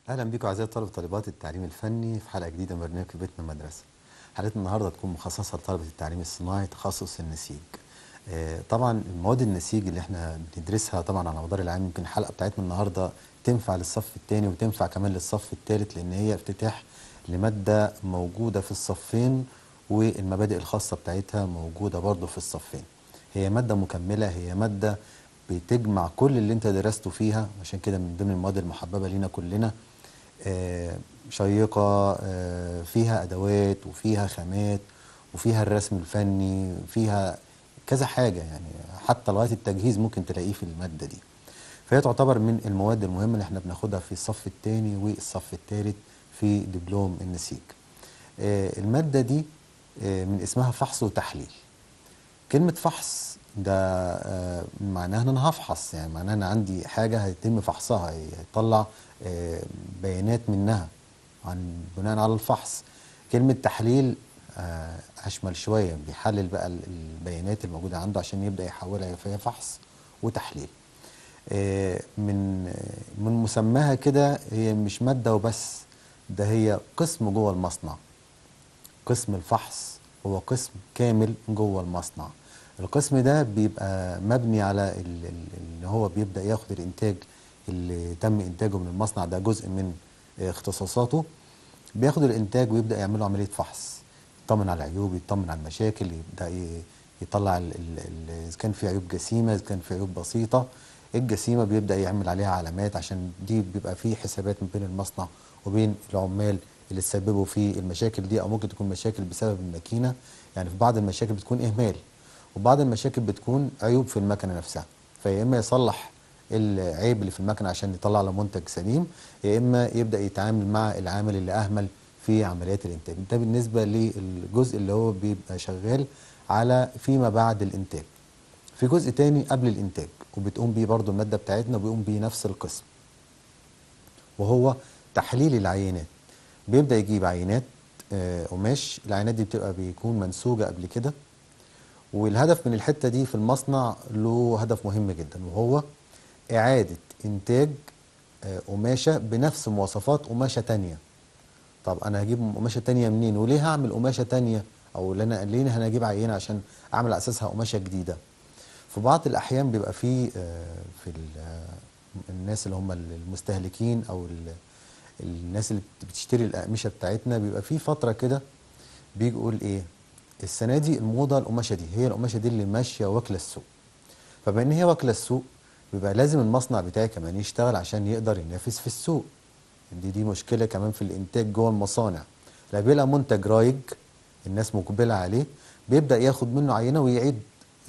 اهلا بيكم اعزائي طلبه وطالبات التعليم الفني في حلقه جديده من برنامج بيتنا مدرسه. حلقتنا النهارده تكون مخصصه لطلبه التعليم الصناعي تخصص النسيج. طبعا المواد النسيج اللي احنا بندرسها طبعا على مدار العام، يمكن الحلقه بتاعتنا النهارده تنفع للصف الثاني وتنفع كمان للصف الثالث، لان هي افتتاح لماده موجوده في الصفين، والمبادئ الخاصه بتاعتها موجوده برضه في الصفين. هي ماده مكمله، هي ماده بتجمع كل اللي انت درسته فيها، عشان كده من ضمن المواد المحببه لينا كلنا. شيقة، فيها أدوات وفيها خامات وفيها الرسم الفني، فيها كذا حاجة، يعني حتى لغاية التجهيز ممكن تلاقيه في المادة دي. فهي تعتبر من المواد المهمة اللي احنا بناخدها في الصف الثاني والصف الثالث في دبلوم النسيج. المادة دي من اسمها فحص وتحليل. كلمة فحص ده معناها ان انا هفحص، يعني معناها ان عندي حاجة هيتم فحصها، هيطلع بيانات منها بناء على الفحص. كلمة تحليل أشمل شوية، بيحلل بقى البيانات الموجودة عنده عشان يبدأ يحولها، فهي فحص وتحليل. من مسماها كده هي مش مادة وبس، ده هي قسم جوه المصنع. قسم الفحص هو قسم كامل جوه المصنع. القسم ده بيبقى مبني على اللي هو بيبدأ ياخد الإنتاج اللي تم إنتاجه من المصنع، ده جزء من اختصاصاته. بياخد الإنتاج ويبدأ يعمله عملية فحص، يطمن على العيوب، يطمن على المشاكل، يبدأ يطلع إذا كان في عيوب جسيمة، إذا كان في عيوب بسيطة. الجسيمة بيبدأ يعمل عليها علامات، عشان دي بيبقى في حسابات ما بين المصنع وبين العمال اللي تسببوا في المشاكل دي، او ممكن تكون مشاكل بسبب الماكينه. يعني في بعض المشاكل بتكون اهمال، وبعض المشاكل بتكون عيوب في المكنه نفسها. فيا اما يصلح العيب اللي في المكنه عشان يطلع له منتج سليم، يا اما يبدا يتعامل مع العامل اللي اهمل في عمليات الانتاج. ده بالنسبه للجزء اللي هو بيبقى شغال على فيما بعد الانتاج. في جزء تاني قبل الانتاج وبتقوم بيه برضو الماده بتاعتنا، وبيقوم بيه نفس القسم، وهو تحليل العينات. بيبدأ يجيب عينات قماش. العينات دي بيكون منسوجة قبل كده، والهدف من الحتة دي في المصنع له هدف مهم جدا، وهو إعادة إنتاج قماشة بنفس مواصفات قماشة تانية. طب أنا هجيب قماشة تانية منين؟ وليه هعمل قماشة تانية؟ أو ليه أنا هجيب عينة عشان أعمل على أساسها قماشة جديدة؟ في بعض الأحيان بيبقى في الناس اللي هم المستهلكين، أو الناس اللي بتشتري الأقمشة بتاعتنا، بيبقى في فترة كده بيجي يقول ايه، السنة دي الموضة القماشة دي، هي القماشة دي اللي ماشية واكلة السوق. فبما ان هي واكلة السوق، بيبقى لازم المصنع بتاعي كمان يشتغل عشان يقدر ينافس في السوق. دي مشكلة كمان في الانتاج جوه المصانع. لا بيلاقي منتج رايج الناس مقبلة عليه، بيبدأ ياخد منه عينة ويعيد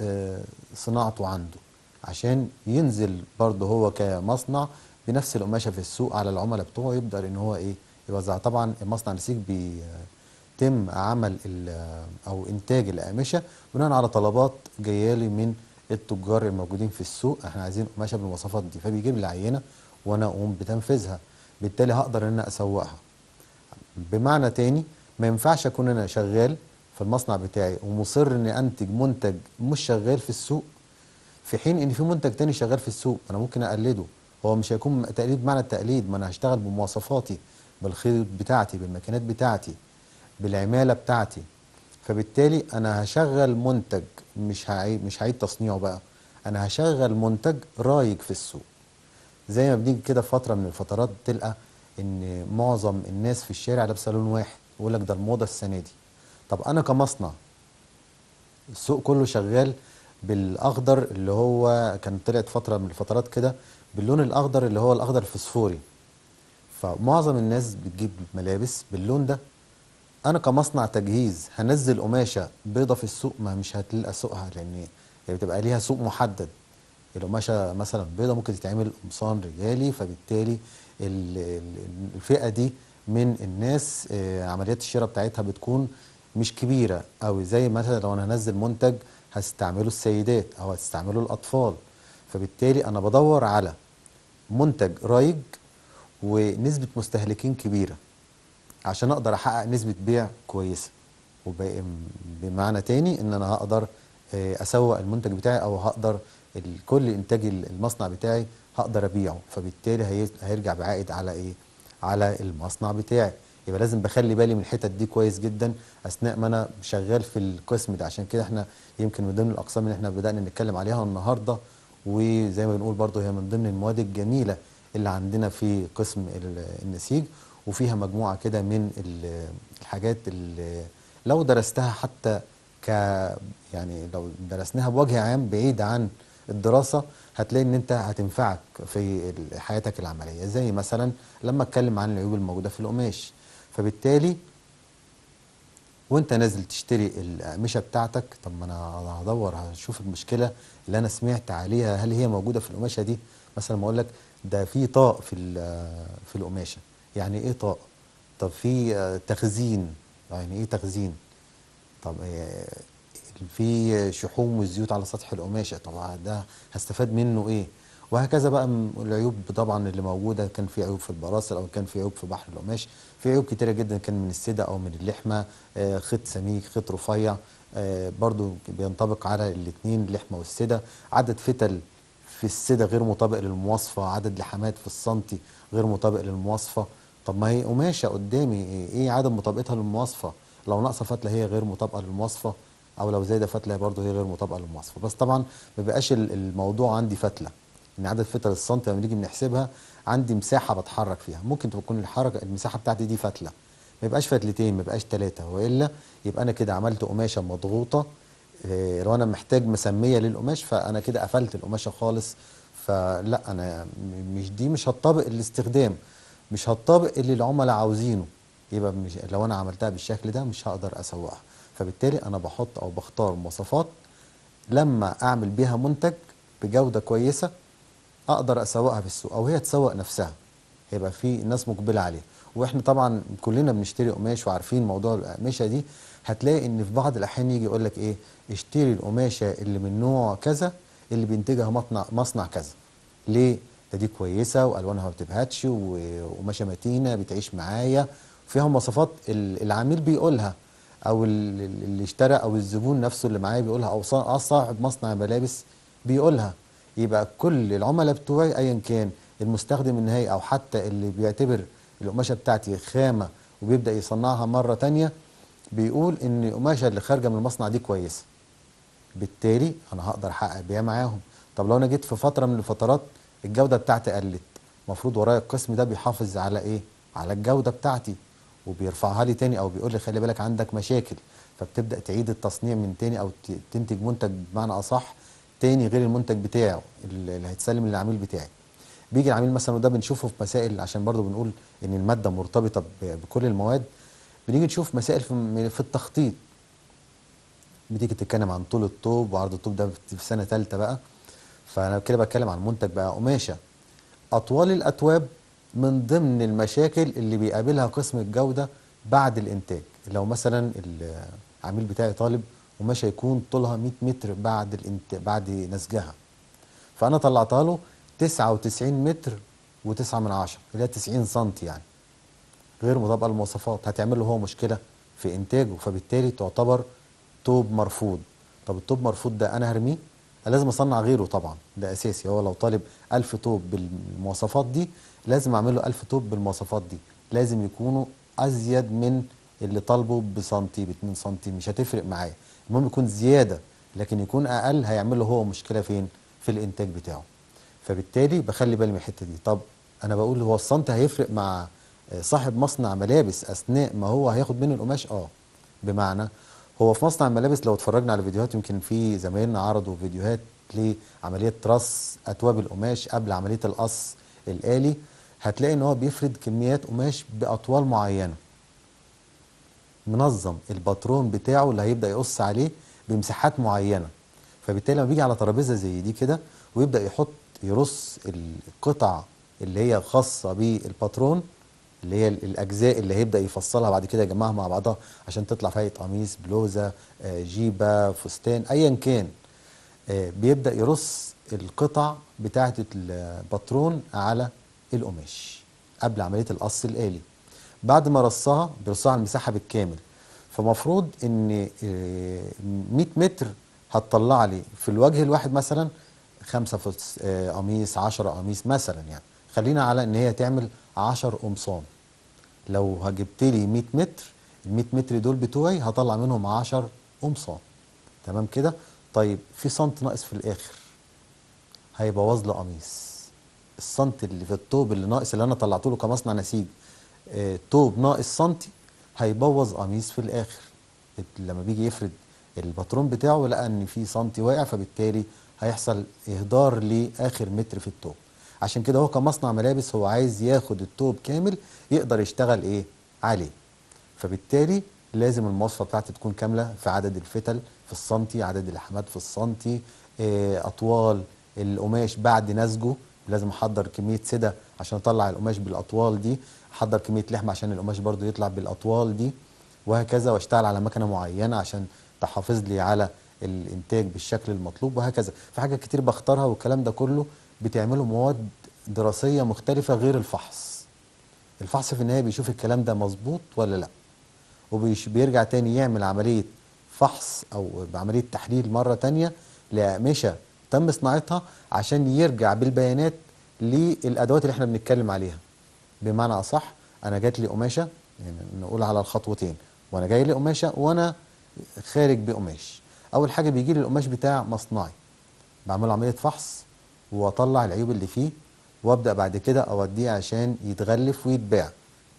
صناعته عنده، عشان ينزل برضه هو كمصنع بنفس القماشة في السوق على العملاء بتوعه، يقدر ان هو يوزع. طبعا مصنع نسيج بيتم عمل او انتاج الأقمشة بناء على طلبات جايالي من التجار الموجودين في السوق، احنا عايزين قماشة بالمواصفات دي، فبيجيب لي عينة وانا اقوم بتنفيذها. بالتالي هقدر ان انا اسوقها. بمعنى تاني، ما ينفعش اكون انا شغال في المصنع بتاعي ومصر اني انتج منتج مش شغال في السوق، في حين ان في منتج تاني شغال في السوق انا ممكن اقلده. هو مش هيكون تقليد بمعنى التقليد، ما انا هشتغل بمواصفاتي، بالخيط بتاعتي، بالماكينات بتاعتي، بالعمالة بتاعتي. فبالتالي انا هشغل منتج مش هعيد تصنيعه بقى، انا هشغل منتج رايج في السوق. زي ما بنيجي كده في فترة من الفترات تلقى ان معظم الناس في الشارع لابسه لون واحد، ويقول لك ده الموضة السنة دي. طب انا كمصنع السوق كله شغال بالاخضر، اللي هو كان طلعت فترة من الفترات كده باللون الاخضر اللي هو الاخضر الفسفوري، فمعظم الناس بتجيب ملابس باللون ده. انا كمصنع تجهيز هنزل قماشة بيضة في السوق؟ ما مش هتلقى سوقها، لان هي بتبقى ليها سوق محدد. القماشه مثلا بيضه ممكن تتعمل قمصان رجالي، فبالتالي الفئه دي من الناس عمليات الشراء بتاعتها بتكون مش كبيره قوي، زي مثلا لو انا هنزل منتج هستعمله السيدات او هستعمله الاطفال. فبالتالي انا بدور على منتج رايج ونسبه مستهلكين كبيره عشان اقدر احقق نسبه بيع كويسه. بمعنى تاني ان انا هقدر اسوق المنتج بتاعي، او هقدر كل انتاج المصنع بتاعي هقدر ابيعه، فبالتالي هيرجع بعائد على ايه، على المصنع بتاعي. يبقى لازم بخلي بالي من الحتت دي كويس جدا اثناء ما انا شغال في القسم ده. عشان كده احنا يمكن من ضمن الاقسام اللي احنا بدانا نتكلم عليها النهارده، وزي ما بنقول برضو هي من ضمن المواد الجميله اللي عندنا في قسم النسيج. وفيها مجموعه كده من الحاجات اللي لو درستها حتى ك يعني لو درسناها بوجه عام بعيد عن الدراسة، هتلاقي ان انت هتنفعك في حياتك العملية. زي مثلا لما اتكلم عن العيوب الموجودة في القماش، فبالتالي وانت نازل تشتري الأقمشة بتاعتك، طب ما انا هدور هشوف المشكلة اللي انا سمعت عليها هل هي موجودة في القماشة دي. مثلا ما اقول لك ده في طاق في القماشة، يعني ايه طاق؟ طب في تخزين، يعني ايه تخزين؟ طب في شحوم والزيوت على سطح القماشة، طبعا ده هستفاد منه ايه؟ وهكذا بقى العيوب طبعا اللي موجودة. كان في عيوب في البراسل او كان في عيوب في بحر القماش، في عيوب كتيرة جدا كان من السدة او من اللحمة، خيط سميك خيط رفيع، برضو بينطبق على الاتنين اللحمة والسدة. عدد فتل في السدة غير مطابق للمواصفة، عدد لحمات في السنتي غير مطابق للمواصفة. طب ما هي قماشة قدامي، ايه عدد مطابقتها للمواصفة؟ لو ناقصة فتلة هي غير مطابقة للمواصفة، او لو زايده فتله برضه هي غير مطابقه للمواصفه. بس طبعا ما بيبقاش الموضوع عندي فتله، ان عدد فتل السنتي لما نيجي بنحسبها عندي مساحه بتحرك فيها، ممكن تكون الحركه المساحه بتاعتي دي فتله، ما يبقاش فتلتين ما يبقاش ثلاثه، والا يبقى انا كده عملت قماشه مضغوطه. لو انا محتاج مسميه للقماش فانا كده قفلت القماشه خالص. فلا انا مش هتطابق الاستخدام، مش هتطابق اللي العملاء عاوزينه. يبقى مش لو انا عملتها بالشكل ده مش هقدر اسوقها. فبالتالي انا بحط او بختار مواصفات لما اعمل بيها منتج بجودة كويسة اقدر اسوقها في السوق، او هي تسوق نفسها، هيبقى في ناس مقبلة عليها. واحنا طبعا كلنا بنشتري قماش وعارفين موضوع القماشة دي. هتلاقي ان في بعض الاحيان يجي يقول لك ايه، اشتري القماشة اللي من نوع كذا اللي بينتجها مصنع كذا. ليه؟ ده دي كويسة والوانها ما بتبهتش وقماشة متينة بتعيش معايا، فيها مواصفات العميل بيقولها، او اللي اشترى او الزبون نفسه اللي معايا بيقولها، او صاحب مصنع ملابس بيقولها. يبقى كل العملاء بتوعي ايا كان المستخدم النهائي او حتى اللي بيعتبر القماشه بتاعتي خامه وبيبدا يصنعها مره تانية، بيقول ان القماشه اللي خارجه من المصنع دي كويسه. بالتالي انا هقدر احقق بيها معاهم. طب لو انا جيت في فتره من الفترات الجوده بتاعتي قلت، المفروض ورايا القسم ده بيحافظ على ايه؟ على الجوده بتاعتي، وبيرفعها لي تاني او بيقول لي خلي بالك عندك مشاكل، فبتبدا تعيد التصنيع من تاني او تنتج منتج بمعنى اصح تاني غير المنتج بتاعه اللي هيتسلم للعميل بتاعي. بيجي العميل مثلا، وده بنشوفه في مسائل عشان برضو بنقول ان الماده مرتبطه بكل المواد. بنيجي نشوف مسائل في التخطيط، بتيجي تتكلم عن طول الطوب وعرض الطوب، ده في سنه ثالثه بقى. فانا كده بتكلم عن منتج بقى قماشه. اطوال الاتواب من ضمن المشاكل اللي بيقابلها قسم الجوده بعد الانتاج. لو مثلا العميل بتاعي طالب قماشه يكون طولها 100 متر بعد نسجها، فانا طلعتها له 99 متر و9 من عشرة اللي هي 90 سم، يعني غير مطابقه للمواصفات، هتعمل له هو مشكله في انتاجه، فبالتالي تعتبر توب مرفوض. طب التوب مرفوض ده انا هرميه؟ أنا لازم اصنع غيره طبعا، ده اساسي. هو لو طالب 1000 توب بالمواصفات دي لازم اعمل له 1000 توب بالمواصفات دي، لازم يكونوا ازيد من اللي طالبه بسنتي ب2 سنتي، مش هتفرق معايا، المهم يكون زياده. لكن يكون اقل هيعمل له هو مشكله فين؟ في الانتاج بتاعه. فبالتالي بخلي بالي من الحته دي. طب انا بقول هو السنتي هيفرق مع صاحب مصنع ملابس اثناء ما هو هياخد منه القماش؟ بمعنى هو في مصنع الملابس لو اتفرجنا على فيديوهات، يمكن في زمايلنا عرضوا فيديوهات لعمليه رص اتواب القماش قبل عمليه القص الآلي، هتلاقي ان هو بيفرد كميات قماش باطوال معينه، منظم الباترون بتاعه اللي هيبدا يقص عليه بمساحات معينه. فبالتالي لما بيجي على ترابيزه زي دي كده ويبدا يرص القطع اللي هي خاصه بالباترون، اللي هي الاجزاء اللي هيبدا يفصلها بعد كده يجمعها مع بعضها عشان تطلع في هيئه قميص، بلوزه، جيبه، فستان، ايا كان. بيبدا يرص القطع بتاعه الباترون على القماش قبل عمليه القص الآلي. بعد ما رصها بيرصها على المساحه بالكامل. فمفروض ان 100 متر هتطلع لي في الوجه الواحد مثلا 5 قميص، 10 قميص مثلا، يعني خلينا على ان هي تعمل 10 قمصان. لو جبت لي 100 متر، ال 100 متر دول بتوعي هطلع منهم 10 قمصان. تمام كده؟ طيب في سنت ناقص في الاخر هيبوظ لي قميص. السنت اللي في الطوب اللي ناقص، اللي انا طلعته له كمصنع نسيج، طوب ناقص سنتي، هيبوظ قميص في الاخر. لما بيجي يفرد الباترون بتاعه لقى ان في سنتي واقع، فبالتالي هيحصل اهدار لاخر متر في الطوب. عشان كده هو كمصنع ملابس هو عايز ياخد الطوب كامل يقدر يشتغل ايه عليه. فبالتالي لازم المواصفه بتاعتي تكون كامله في عدد الفتل في السنتي، عدد اللحمات في السنتي، اطوال القماش بعد نسجه. لازم احضر كميه سده عشان اطلع القماش بالاطوال دي، احضر كميه لحمه عشان القماش برضو يطلع بالاطوال دي، وهكذا. واشتغل على مكنه معينه عشان تحافظ لي على الانتاج بالشكل المطلوب، وهكذا. في حاجات كتير بختارها، والكلام ده كله بتعمله مواد دراسيه مختلفه غير الفحص. الفحص في النهايه بيشوف الكلام ده مظبوط ولا لا، وبيرجع تاني يعمل عملية فحص أو بعملية تحليل مرة تانية لأقمشة تم صناعتها، عشان يرجع بالبيانات للأدوات اللي احنا بنتكلم عليها. بمعنى أصح، أنا جات لي قماشة، يعني نقول على الخطوتين، وأنا جاي لي قماشة وأنا خارج بقماش. أول حاجة بيجي لي القماش بتاع مصنعي، بعمل عملية فحص وأطلع العيوب اللي فيه، وأبدأ بعد كده أوديه عشان يتغلف ويتباع.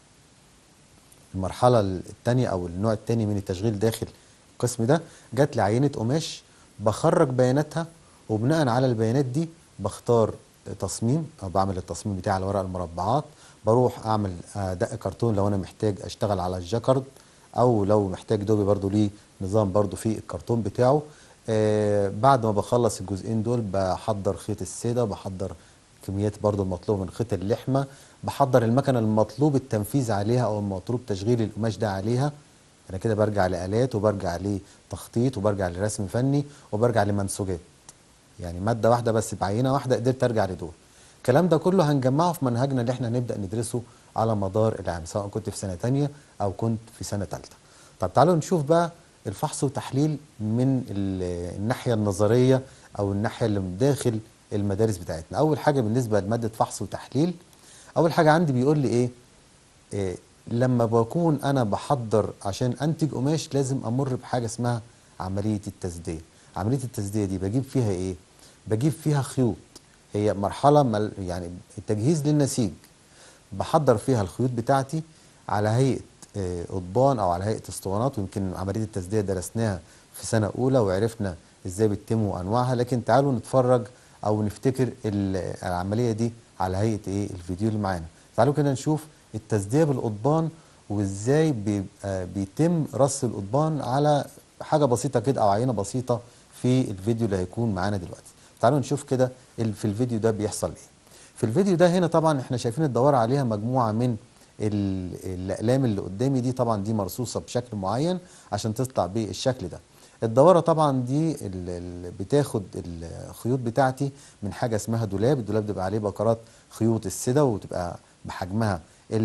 المرحلة الثانية أو النوع الثاني من التشغيل داخل القسم ده، جات لي عينة قماش بخرج بياناتها، وبناء على البيانات دي بختار تصميم أو بعمل التصميم بتاعي على ورق المربعات. بروح أعمل دق كرتون لو أنا محتاج أشتغل على الجاكارد، أو لو محتاج دوبي برضو ليه نظام برضو في الكرتون بتاعه. بعد ما بخلص الجزئين دول بحضر خيط السيدة، بحضر كميات برضو المطلوبة من خيط اللحمة، بحضر المكنه المطلوب التنفيذ عليها او المطلوب تشغيل القماش ده عليها. انا كده برجع لآلات، وبرجع لتخطيط، وبرجع لرسم فني، وبرجع لمنسوجات. يعني ماده واحده بس بعينه واحده قدرت ارجع لدول. الكلام ده كله هنجمعه في منهجنا اللي احنا هنبدا ندرسه على مدار العام، سواء كنت في سنه تانية او كنت في سنه تالتة. طب تعالوا نشوف بقى الفحص وتحليل من الناحيه النظريه او الناحيه اللي من داخل المدارس بتاعتنا. اول حاجه بالنسبه لماده فحص وتحليل، اول حاجه عندي بيقول لي إيه لما بكون انا بحضر عشان انتج قماش، لازم امر بحاجه اسمها عمليه التسديه. عمليه التسديه دي بجيب فيها ايه؟ بجيب فيها خيوط. هي مرحله يعني التجهيز للنسيج. بحضر فيها الخيوط بتاعتي على هيئه قضبان او على هيئه اسطوانات. ويمكن عمليه التسديه درسناها في سنه اولى وعرفنا ازاي بتتم وانواعها، لكن تعالوا نتفرج او نفتكر العمليه دي على هيئه ايه الفيديو اللي معانا. تعالوا كده نشوف التسديه بالقضبان، وازاي بيبقى بيتم رص القضبان على حاجه بسيطه كده او عينه بسيطه في الفيديو اللي هيكون معانا دلوقتي. تعالوا نشوف كده في الفيديو ده بيحصل ايه. في الفيديو ده هنا طبعا احنا شايفين الدواره عليها مجموعه من الاقلام اللي قدامي دي، طبعا دي مرصوصه بشكل معين عشان تطلع بالشكل ده. الدواره طبعا دي بتاخد الخيوط بتاعتي من حاجه اسمها دولاب. الدولاب بيبقى عليه بكرات خيوط السده، وتبقى بحجمها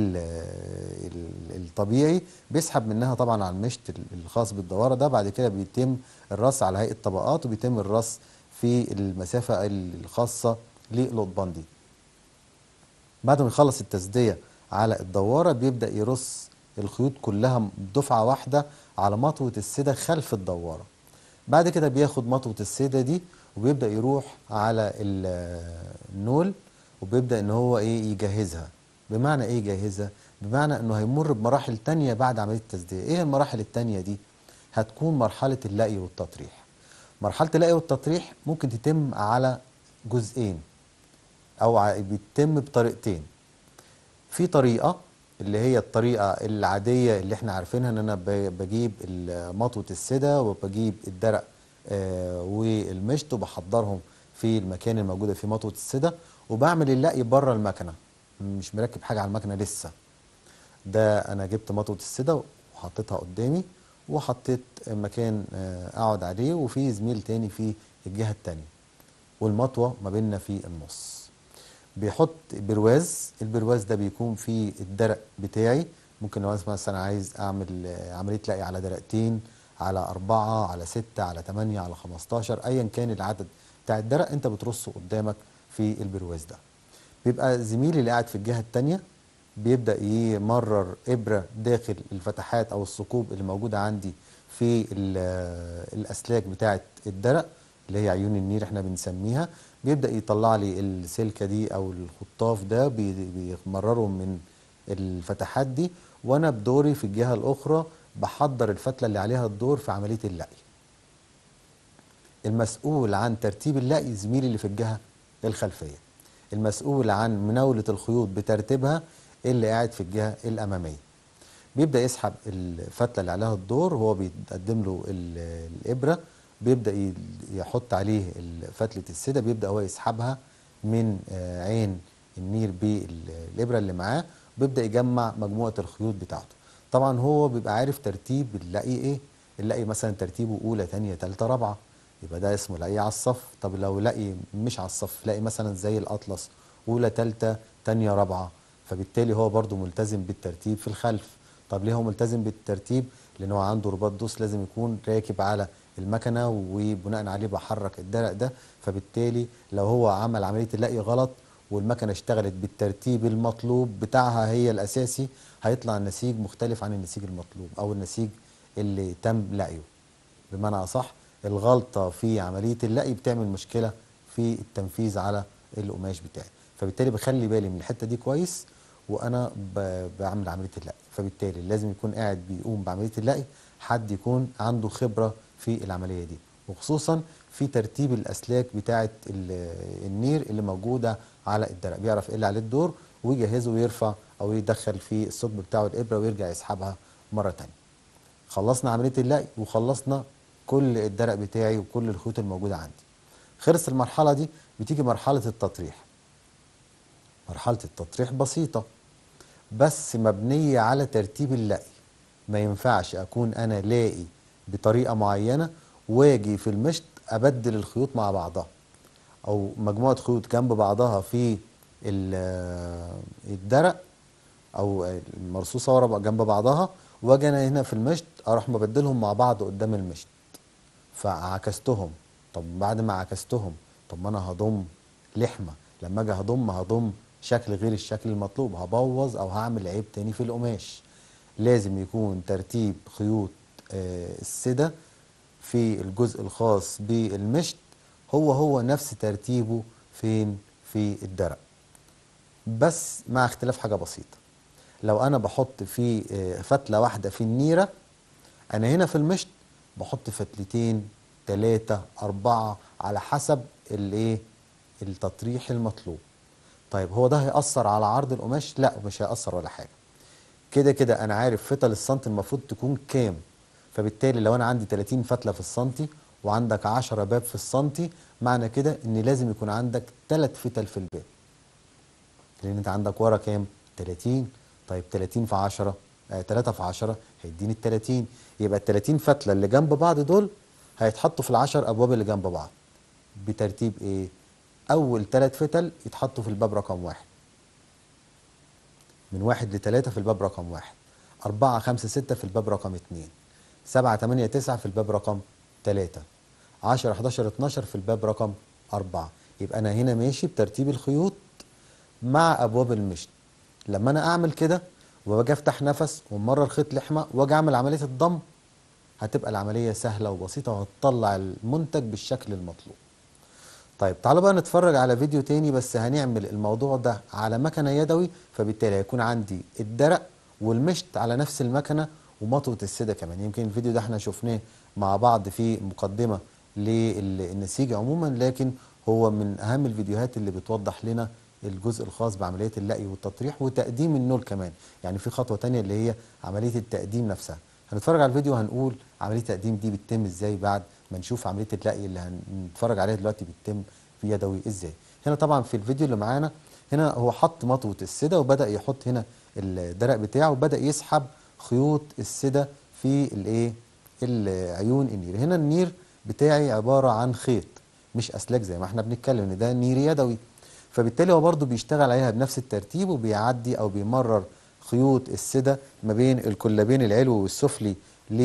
الطبيعي، بيسحب منها طبعا على المشط الخاص بالدواره ده. بعد كده بيتم الرص على هيئه طبقات، وبيتم الرص في المسافه الخاصه للقضبان دي. بعد ما يخلص التسديه على الدواره، بيبدا يرص الخيوط كلها دفعه واحده على مطوه السده خلف الدواره. بعد كده بياخد مطوه السده دي وبيبدا يروح على النول، وبيبدا ان هو ايه يجهزها. بمعنى ايه يجهزها؟ بمعنى انه هيمر بمراحل تانية بعد عمليه التسديه. ايه المراحل التانية دي؟ هتكون مرحله اللقي والتطريح. مرحله اللقي والتطريح ممكن تتم على جزئين، او بيتم بطريقتين. في طريقه اللي هي الطريقه العاديه اللي احنا عارفينها، ان انا بجيب مطوه السده وبجيب الدرق والمشط وبحضرهم في المكان الموجوده فيه مطوه السده، وبعمل اللقي بره المكنه، مش مركب حاجه على المكنه لسه. ده انا جبت مطوه السده وحطيتها قدامي، وحطيت مكان اقعد عليه، وفي زميل تاني في الجهه التانيه، والمطوه ما بيننا في النص. بيحط برواز. البرواز ده بيكون فيه الدرق بتاعي. ممكن لو مثلا عايز اعمل عمليه لقي على درقتين، على 4، على 6، على 8، على 15، ايا كان العدد بتاع الدرق انت بترصه قدامك في البرواز ده. بيبقى زميلي اللي قاعد في الجهه الثانيه بيبدأ يمرر إبرة داخل الفتحات أو الثقوب اللي موجودة عندي في الأسلاك بتاعة الدرق اللي هي عيون النير احنا بنسميها. بيبدأ يطلع لي السلكة دي أو الخطاف ده بيمرره من الفتحات دي، وأنا بدوري في الجهة الأخرى بحضر الفتلة اللي عليها الدور في عملية اللقي. المسؤول عن ترتيب اللقي زميلي اللي في الجهة الخلفية. المسؤول عن مناولة الخيوط بترتيبها اللي قاعد في الجهة الأمامية. بيبدأ يسحب الفتلة اللي عليها الدور، وهو بيتقدم له الإبرة، بيبدأ يحط عليه فتلة السدة، بيبدأ هو يسحبها من عين النير بالإبرة اللي معاه، بيبدأ يجمع مجموعة الخيوط بتاعته. طبعا هو بيبقى عارف ترتيب اللقي ايه. اللقي مثلا ترتيبه أولى تانية تالتة رابعة، يبقى ده اسمه لقي على الصف. طب لو لقي مش على الصف، لقي مثلا زي الأطلس أولى تالتة تانية رابعة، فبالتالي هو برضو ملتزم بالترتيب في الخلف. طب ليه هو ملتزم بالترتيب؟ لان هو عنده رباط دوس لازم يكون راكب على المكنه، وبناء عليه بحرك الدرق ده. فبالتالي لو هو عمل عمليه اللقي غلط والمكنه اشتغلت بالترتيب المطلوب بتاعها هي الاساسي، هيطلع النسيج مختلف عن النسيج المطلوب او النسيج اللي تم لقيه. بمعنى اصح، الغلطه في عمليه اللقي بتعمل مشكله في التنفيذ على القماش بتاعي. فبالتالي بخلي بالي من الحته دي كويس وانا بعمل عمليه اللقي. فبالتالي لازم يكون قاعد بيقوم بعمليه اللقي حد يكون عنده خبره في العمليه دي، وخصوصا في ترتيب الاسلاك بتاعه النير اللي موجوده على الدرق. بيعرف ايه اللي عليه الدور ويجهزه ويرفع او يدخل في الثقب بتاعه الابره ويرجع يسحبها مره تانيه. خلصنا عمليه اللقي وخلصنا كل الدرق بتاعي وكل الخيوط الموجوده عندي. خلص المرحله دي، بتيجي مرحله التطريح. مرحله التطريح بسيطه بس مبنية على ترتيب اللقي. ما ينفعش أكون أنا لاقي بطريقة معينة واجي في المشط أبدل الخيوط مع بعضها، أو مجموعة خيوط جنب بعضها في الدرق أو المرصوصة ورا جنب بعضها، واجي أنا هنا في المشط أروح مبدلهم مع بعض قدام المشط فعكستهم. طب بعد ما عكستهم، طب ما أنا هضم لحمة، لما أجي هضم شكل غير الشكل المطلوب، هبوظ او هعمل عيب تاني في القماش. لازم يكون ترتيب خيوط السدة في الجزء الخاص بالمشط هو نفس ترتيبه فين في الدرق، بس مع اختلاف حاجة بسيطة. لو انا بحط في فتلة واحدة في النيرة، انا هنا في المشط بحط فتلتين تلاتة اربعة على حسب الايه التطريح المطلوب. طيب هو ده هيأثر على عرض القماش؟ لا، مش هيأثر ولا حاجة. كده كده انا عارف فتل السنتي المفروض تكون كام. فبالتالي لو انا عندي 30 فتلة في السنتي وعندك 10 باب في السنتي، معنى كده ان لازم يكون عندك 3 فتل في الباب، لان انت عندك ورا كام 30. طيب 30 في 10 3 في 10 هيديني ال 30. يبقى ال 30 فتلة اللي جنب بعض دول هيتحطوا في ال10 ابواب اللي جنب بعض بترتيب ايه؟ اول 3 فتل يتحطوا في الباب رقم 1، من 1 ل3 في الباب رقم 1، 4 5 6 في الباب رقم 2، 7 8 9 في الباب رقم 3، 10 11 12 في الباب رقم 4. يبقى أنا هنا ماشي بترتيب الخيوط مع أبواب المشط. لما أنا أعمل كده وباجي أفتح نفس ومرر خيط لحمة وأجي أعمل عملية الضم، هتبقى العملية سهلة وبسيطة وهتطلع المنتج بالشكل المطلوب. طيب تعالوا بقى نتفرج على فيديو تاني، بس هنعمل الموضوع ده على مكنة يدوي، فبالتالي هيكون عندي الدرق والمشط على نفس المكنة ومطوة السدة كمان. يمكن الفيديو ده احنا شفناه مع بعض في مقدمة للنسيج عموما، لكن هو من أهم الفيديوهات اللي بتوضح لنا الجزء الخاص بعملية اللقي والتطريح وتقديم النول كمان. يعني في خطوة تانية اللي هي عملية التقديم نفسها. هنتفرج على الفيديو وهنقول عملية التقديم دي بتتم ازاي بعد ما نشوف عملية اللقي اللي هنتفرج عليها دلوقتي بتتم في يدوي ازاي. هنا طبعا في الفيديو اللي معانا هنا هو حط مطوة السدة وبدأ يحط هنا الدرق بتاعه وبدأ يسحب خيوط السدة في الايه العيون النير. هنا النير بتاعي عبارة عن خيط مش أسلاك زي ما احنا بنتكلم ان ده نير يدوي، فبالتالي هو برضو بيشتغل عليها بنفس الترتيب وبيعدي او بيمرر خيوط السدة ما بين الكلابين العلوي والسفلي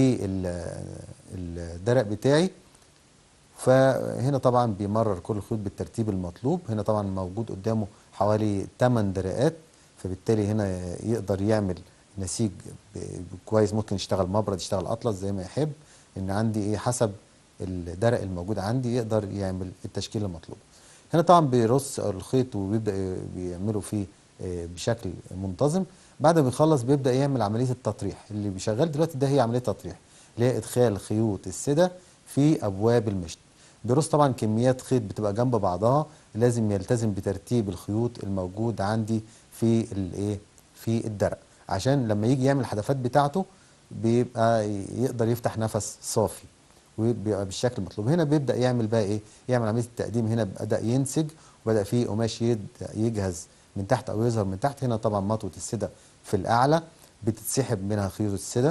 للدرق بتاعي. فهنا طبعا بيمرر كل الخيوط بالترتيب المطلوب. هنا طبعا موجود قدامه حوالي 8 درقات فبالتالي هنا يقدر يعمل نسيج كويس، ممكن يشتغل مبرد، يشتغل اطلس زي ما يحب، ان عندي ايه حسب الدرق الموجود عندي يقدر يعمل التشكيل المطلوب. هنا طبعا بيرص الخيط وبيبدا بيعمله فيه بشكل منتظم. بعد ما يخلص بيبدا يعمل عمليه التطريح. اللي بيشغل دلوقتي ده هي عمليه تطريح، اللي هي ادخال خيوط السدة في ابواب المشط. بيرص طبعا كميات خيط بتبقى جنب بعضها، لازم يلتزم بترتيب الخيوط الموجود عندي في الايه في الدرق، عشان لما يجي يعمل الحدفات بتاعته بيبقى يقدر يفتح نفس صافي وبيبقى بالشكل المطلوب. هنا بيبدأ يعمل بقى ايه، يعمل عملية التقديم. هنا بدأ ينسج وبدأ فيه قماش يجهز من تحت او يظهر من تحت. هنا طبعا مطوة السدة في الاعلى بتتسحب منها خيوط السدة،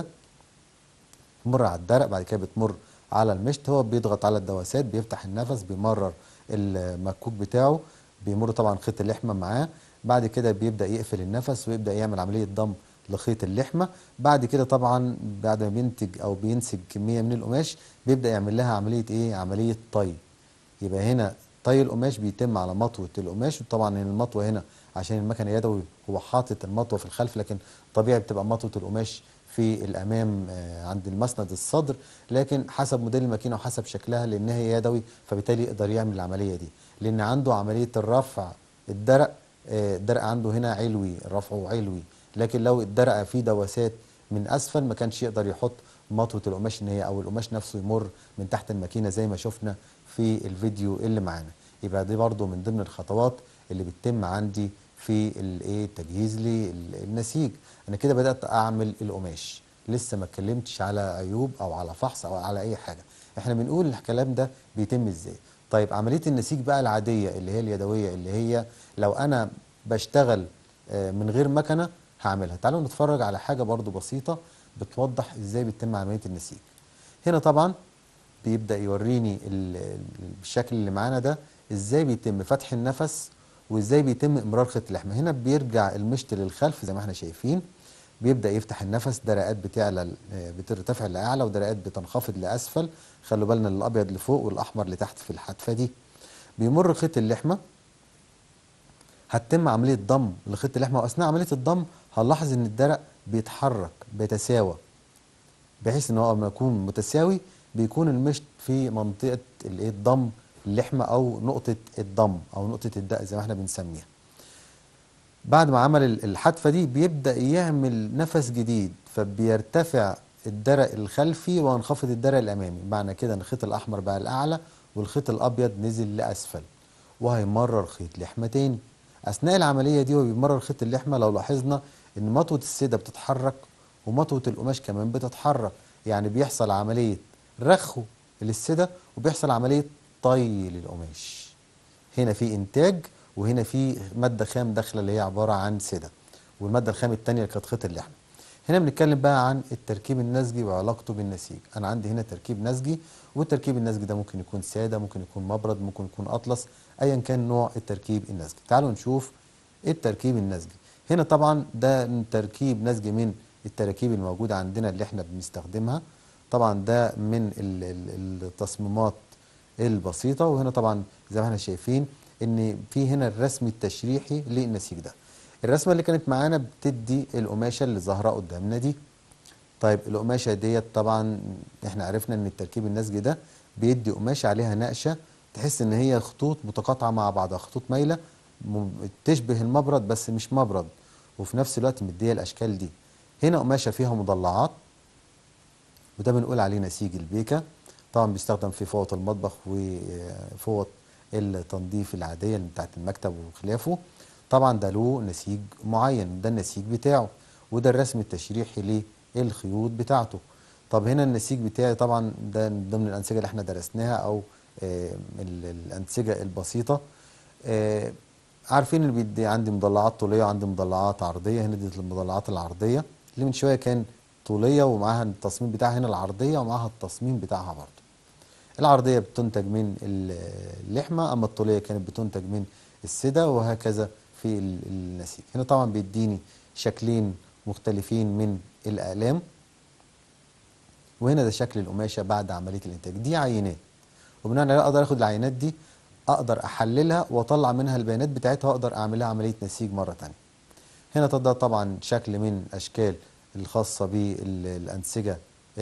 تمر على الدرق، بعد كده بتمر على المشط. هو بيضغط على الدواسات، بيفتح النفس، بيمرر المكوك بتاعه، بيمر طبعا خيط اللحمة معاه. بعد كده بيبدأ يقفل النفس ويبدأ يعمل عملية ضم لخيط اللحمة. بعد كده طبعا بعد ما بينتج او بينسج كمية من القماش بيبدأ يعمل لها عملية ايه، عملية طي. يبقى هنا طي القماش بيتم على مطوة القماش. وطبعا المطوة هنا عشان المكنة يدوي هو حاطط المطوة في الخلف، لكن طبيعي بتبقى مطوة القماش في الامام عند المسند الصدر، لكن حسب موديل الماكينه وحسب شكلها لان هي يدوي، فبالتالي يقدر يعمل العمليه دي لان عنده عمليه الرفع. الدرق الدرق عنده هنا علوي، رفعه علوي، لكن لو الدرق فيه دواسات من اسفل ما كانش يقدر يحط مطوه القماش ان هي او القماش نفسه يمر من تحت الماكينه زي ما شفنا في الفيديو اللي معانا. يبقى دي برضو من ضمن الخطوات اللي بتتم عندي في الايه تجهيز لي النسيج. انا كده بدات اعمل القماش، لسه ما اتكلمتش على عيوب او على فحص او على اي حاجه. احنا بنقول الكلام ده بيتم ازاي. طيب عمليه النسيج بقى العاديه اللي هي اليدويه، اللي هي لو انا بشتغل من غير مكنه هعملها. تعالوا نتفرج على حاجه برضو بسيطه بتوضح ازاي بيتم عمليه النسيج. هنا طبعا بيبدا يوريني بالشكل اللي معانا ده ازاي بيتم فتح النفس وازاي بيتم امرار خيط اللحمه. هنا بيرجع المشط للخلف زي ما احنا شايفين، بيبدا يفتح النفس، درقات بتعلى بترتفع لاعلى ودرقات بتنخفض لاسفل. خلوا بالنا الابيض لفوق والاحمر لتحت في الحتفه دي. بيمر خيط اللحمه، هتتم عمليه ضم لخيط اللحمه، واثناء عمليه الضم هنلاحظ ان الدرق بيتحرك بيتساوى، بحيث ان هو لما يكون متساوي بيكون المشط في منطقه الايه الضم اللحمه او نقطه الضم او نقطه الدق زي ما احنا بنسميها. بعد ما عمل الحدفه دي بيبدا يعمل نفس جديد، فبيرتفع الدرق الخلفي وينخفض الدرق الامامي. معنى كده ان الخيط الاحمر بقى الاعلى والخيط الابيض نزل لاسفل، وهيمرر خيط لحمه تاني. اثناء العمليه دي وبيمرر خيط اللحمه لو لاحظنا ان مطوه السده بتتحرك ومطوه القماش كمان بتتحرك، يعني بيحصل عمليه رخو للسده وبيحصل عمليه طي للقماش. هنا في انتاج وهنا في ماده خام داخله اللي هي عباره عن سده، والماده الخام الثانيه اللي كانت خيط اللحم. هنا بنتكلم بقى عن التركيب النسجي وعلاقته بالنسيج. انا عندي هنا تركيب نسجي، والتركيب النسجي ده ممكن يكون ساده، ممكن يكون مبرد، ممكن يكون اطلس، ايا كان نوع التركيب النسجي. تعالوا نشوف التركيب النسجي. هنا طبعا ده تركيب نسجي من التراكيب الموجوده عندنا اللي احنا بنستخدمها. طبعا ده من التصميمات البسيطه. وهنا طبعا زي ما احنا شايفين ان في هنا الرسم التشريحي للنسيج ده. الرسمه اللي كانت معانا بتدي القماشه اللي ظاهره قدامنا دي. طيب القماشه ديت طبعا احنا عرفنا ان التركيب النسجي ده بيدي قماشه عليها نقشه تحس ان هي خطوط متقاطعه مع بعضها، خطوط مايله تشبه المبرد بس مش مبرد، وفي نفس الوقت مديه الاشكال دي. هنا قماشه فيها مضلعات، وده بنقول عليه نسيج البيكا. طبعا بيستخدم في فوط المطبخ وفوط التنظيف العاديه اللي بتاعت المكتب وخلافه. طبعا ده له نسيج معين، ده النسيج بتاعه، وده الرسم التشريحي للخيوط بتاعته. طب هنا النسيج بتاعي طبعا ده من ضمن الانسجه اللي احنا درسناها او الانسجه البسيطه. عارفين اللي بيدي عندي مضلعات طوليه وعندي مضلعات عرضيه. هنا دي المضلعات العرضيه اللي من شويه كان طوليه ومعاها التصميم بتاعها، هنا العرضيه ومعاها التصميم بتاعها برضه. العرضيه بتنتج من اللحمه، اما الطوليه كانت بتنتج من السده، وهكذا في النسيج. هنا طبعا بيديني شكلين مختلفين من الاقلام، وهنا ده شكل القماشه بعد عمليه الانتاج. دي عينات، وبناء عليها اقدر اخد العينات دي اقدر احللها واطلع منها البيانات بتاعتها واقدر اعمل لها عمليه نسيج مره ثانيه. هنا ده طبعا شكل من اشكال الخاصه بالانسجه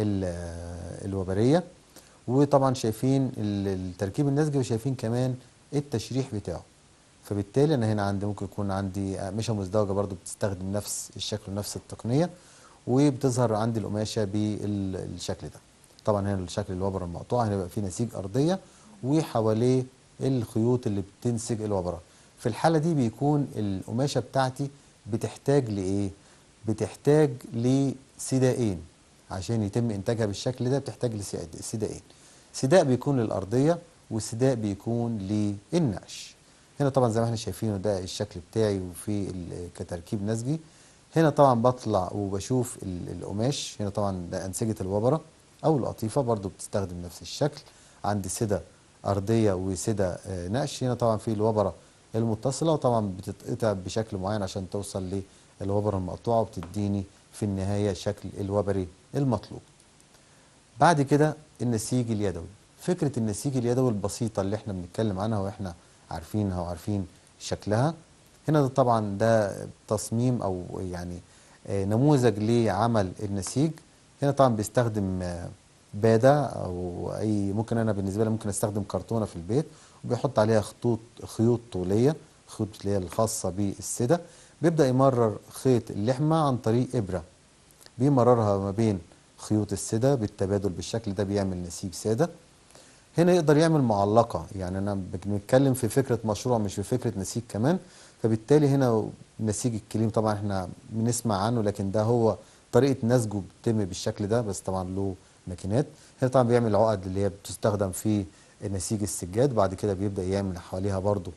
الوبريه. وطبعا شايفين التركيب النسجي، وشايفين كمان التشريح بتاعه. فبالتالي انا هنا عندي ممكن يكون عندي اقمشه مزدوجه برضو بتستخدم نفس الشكل ونفس التقنيه، وبتظهر عندي القماشه بالشكل ده. طبعا هنا الشكل الوبره المقطوعه هيبقى فيه نسيج ارضيه وحواليه الخيوط اللي بتنسج الوبره. في الحاله دي بيكون القماشه بتاعتي بتحتاج لايه؟ بتحتاج لسدائين. عشان يتم انتاجها بالشكل ده بتحتاج لسدائين. سداء بيكون للارضيه، وسداء بيكون للنقش. هنا طبعا زي ما احنا شايفينه ده الشكل بتاعي وفي كتركيب نسجي. هنا طبعا بطلع وبشوف القماش. هنا طبعا ده أنسجة الوبرة أو القطيفة، برضو بتستخدم نفس الشكل. عندي سدة أرضية وسدة نقش. هنا طبعا في الوبرة المتصلة، وطبعا بتتقطع بشكل معين عشان توصل للوبرة المقطوعة، وبتديني في النهاية شكل الوبري المطلوب. بعد كده النسيج اليدوي. فكرة النسيج اليدوي البسيطة اللي احنا بنتكلم عنها واحنا عارفينها وعارفين شكلها. هنا ده طبعا ده تصميم او يعني نموذج لعمل النسيج. هنا طبعا بيستخدم بادة او اي، ممكن انا بالنسبة لي ممكن استخدم كرتونة في البيت، وبيحط عليها خيوط طولية، خيوط اللي هي الخاصة بالسدة. بيبدأ يمرر خيط اللحمة عن طريق إبرة، بيمررها ما بين خيوط السدة بالتبادل بالشكل ده، بيعمل نسيج سادة. هنا يقدر يعمل معلقة. يعني أنا بنتكلم في فكرة مشروع مش في فكرة نسيج كمان. فبالتالي هنا نسيج الكليم طبعا احنا بنسمع عنه، لكن ده هو طريقة نسجه بتتم بالشكل ده، بس طبعا له ماكينات. هنا طبعا بيعمل عقد اللي هي بتستخدم في نسيج السجاد. بعد كده بيبدأ يعمل حواليها برضو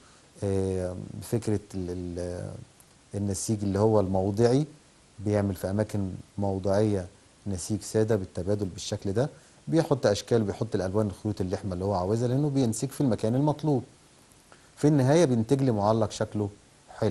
فكرة النسيج اللي هو الموضعي. بيعمل في أماكن موضعية نسيج سادة بالتبادل بالشكل ده. بيحط أشكال، بيحط الألوان الخيوط اللحمة اللي هو عاوزها، لأنه بينسج في المكان المطلوب. في النهاية بينتج لي معلق شكله حلو.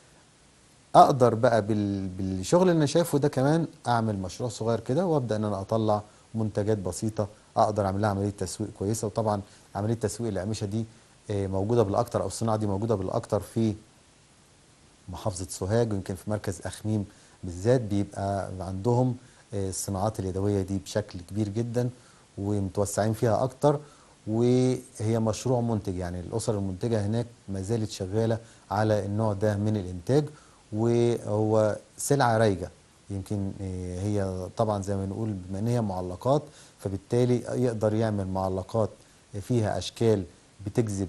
أقدر بقى بالشغل اللي أنا شايفه ده كمان أعمل مشروع صغير كده، وأبدأ إن أنا أطلع منتجات بسيطة أقدر أعمل لها عملية تسويق كويسة. وطبعا عملية تسويق الأقمشة دي موجودة بالأكتر، أو الصناعة دي موجودة بالأكتر في محافظة سوهاج، ويمكن في مركز أخميم بالذات بيبقى عندهم الصناعات اليدوية دي بشكل كبير جدا، ومتوسعين فيها أكتر. وهي مشروع منتج، يعني الأسر المنتجة هناك ما زالت شغالة على النوع ده من الإنتاج، وهو سلعة رايجة. يمكن هي طبعا زي ما نقول بما ان هي معلقات، فبالتالي يقدر يعمل معلقات فيها أشكال بتجذب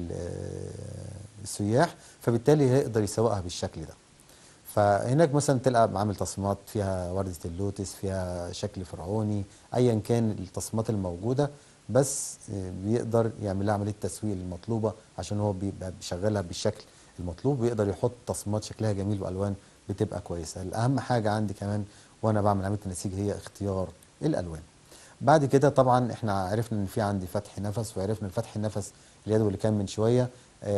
السياح، فبالتالي هيقدر يسوقها بالشكل ده. فهناك مثلا تلقى عامل تصميمات فيها وردة اللوتس، فيها شكل فرعوني، ايا كان التصميمات الموجودة، بس بيقدر يعمل لها عملية تسويق المطلوبة عشان هو بيبقى بيشغلها بالشكل المطلوب، ويقدر يحط تصميمات شكلها جميل والوان بتبقى كويسة. الاهم حاجة عندي كمان وانا بعمل عملية النسيج هي اختيار الالوان. بعد كده طبعا احنا عرفنا ان في عندي فتح نفس، وعرفنا الفتح النفس اليدوي اللي كان من شوية.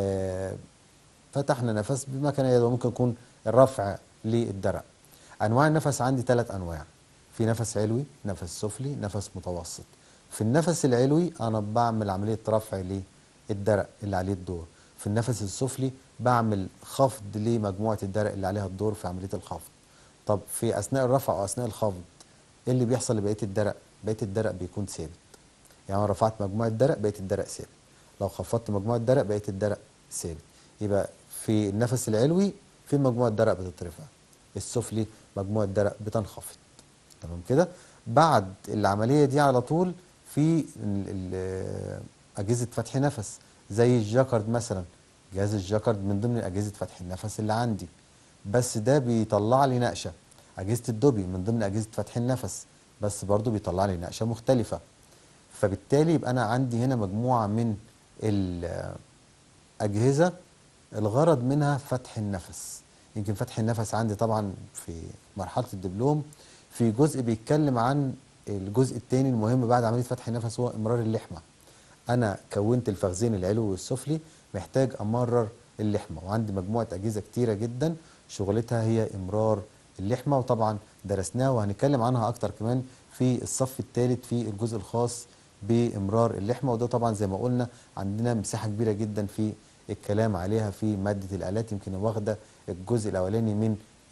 فتحنا نفس بمكان يدوي، ممكن يكون الرفع للدرع. انواع النفس عندي 3 انواع. في نفس علوي، نفس سفلي، نفس متوسط. في النفس العلوي انا بعمل عمليه رفع للدرع اللي عليه الدور. في النفس السفلي بعمل خفض لمجموعه الدرع اللي عليها الدور في عمليه الخفض. طب في اثناء الرفع واثناء الخفض ايه اللي بيحصل لبقيه الدرع؟ بقيه الدرع بيكون ثابت. يعني انا رفعت مجموعه درع بقيه الدرع ثابت، لو خفضت مجموعه درع بقيه الدرع ثابت. يبقى في النفس العلوي في مجموعه درع بتترفع، السفلي مجموعه درع بتنخفض. تمام كده. بعد العمليه دي على طول في اجهزه فتح نفس زي الجاكارد مثلا. جهاز الجاكارد من ضمن اجهزه فتح النفس اللي عندي، بس ده بيطلع لي نقشه. اجهزه الدوبي من ضمن اجهزه فتح النفس، بس برضو بيطلع لي نقشه مختلفه. فبالتالي يبقى انا عندي هنا مجموعه من الاجهزه الغرض منها فتح النفس. يمكن فتح النفس عندي طبعا في مرحله الدبلوم في جزء بيتكلم عن الجزء الثاني المهم بعد عمليه فتح النفس، هو امرار اللحمه. انا كونت الفخذين العلوي والسفلي، محتاج امرر اللحمه، وعندي مجموعه اجهزه كتيره جدا شغلتها هي امرار اللحمه. وطبعا درسناها وهنتكلم عنها اكتر كمان في الصف الثالث في الجزء الخاص بامرار اللحمه. وده طبعا زي ما قلنا عندنا مساحه كبيره جدا في الكلام عليها في ماده الالات، يمكن واخده الجزء الاولاني من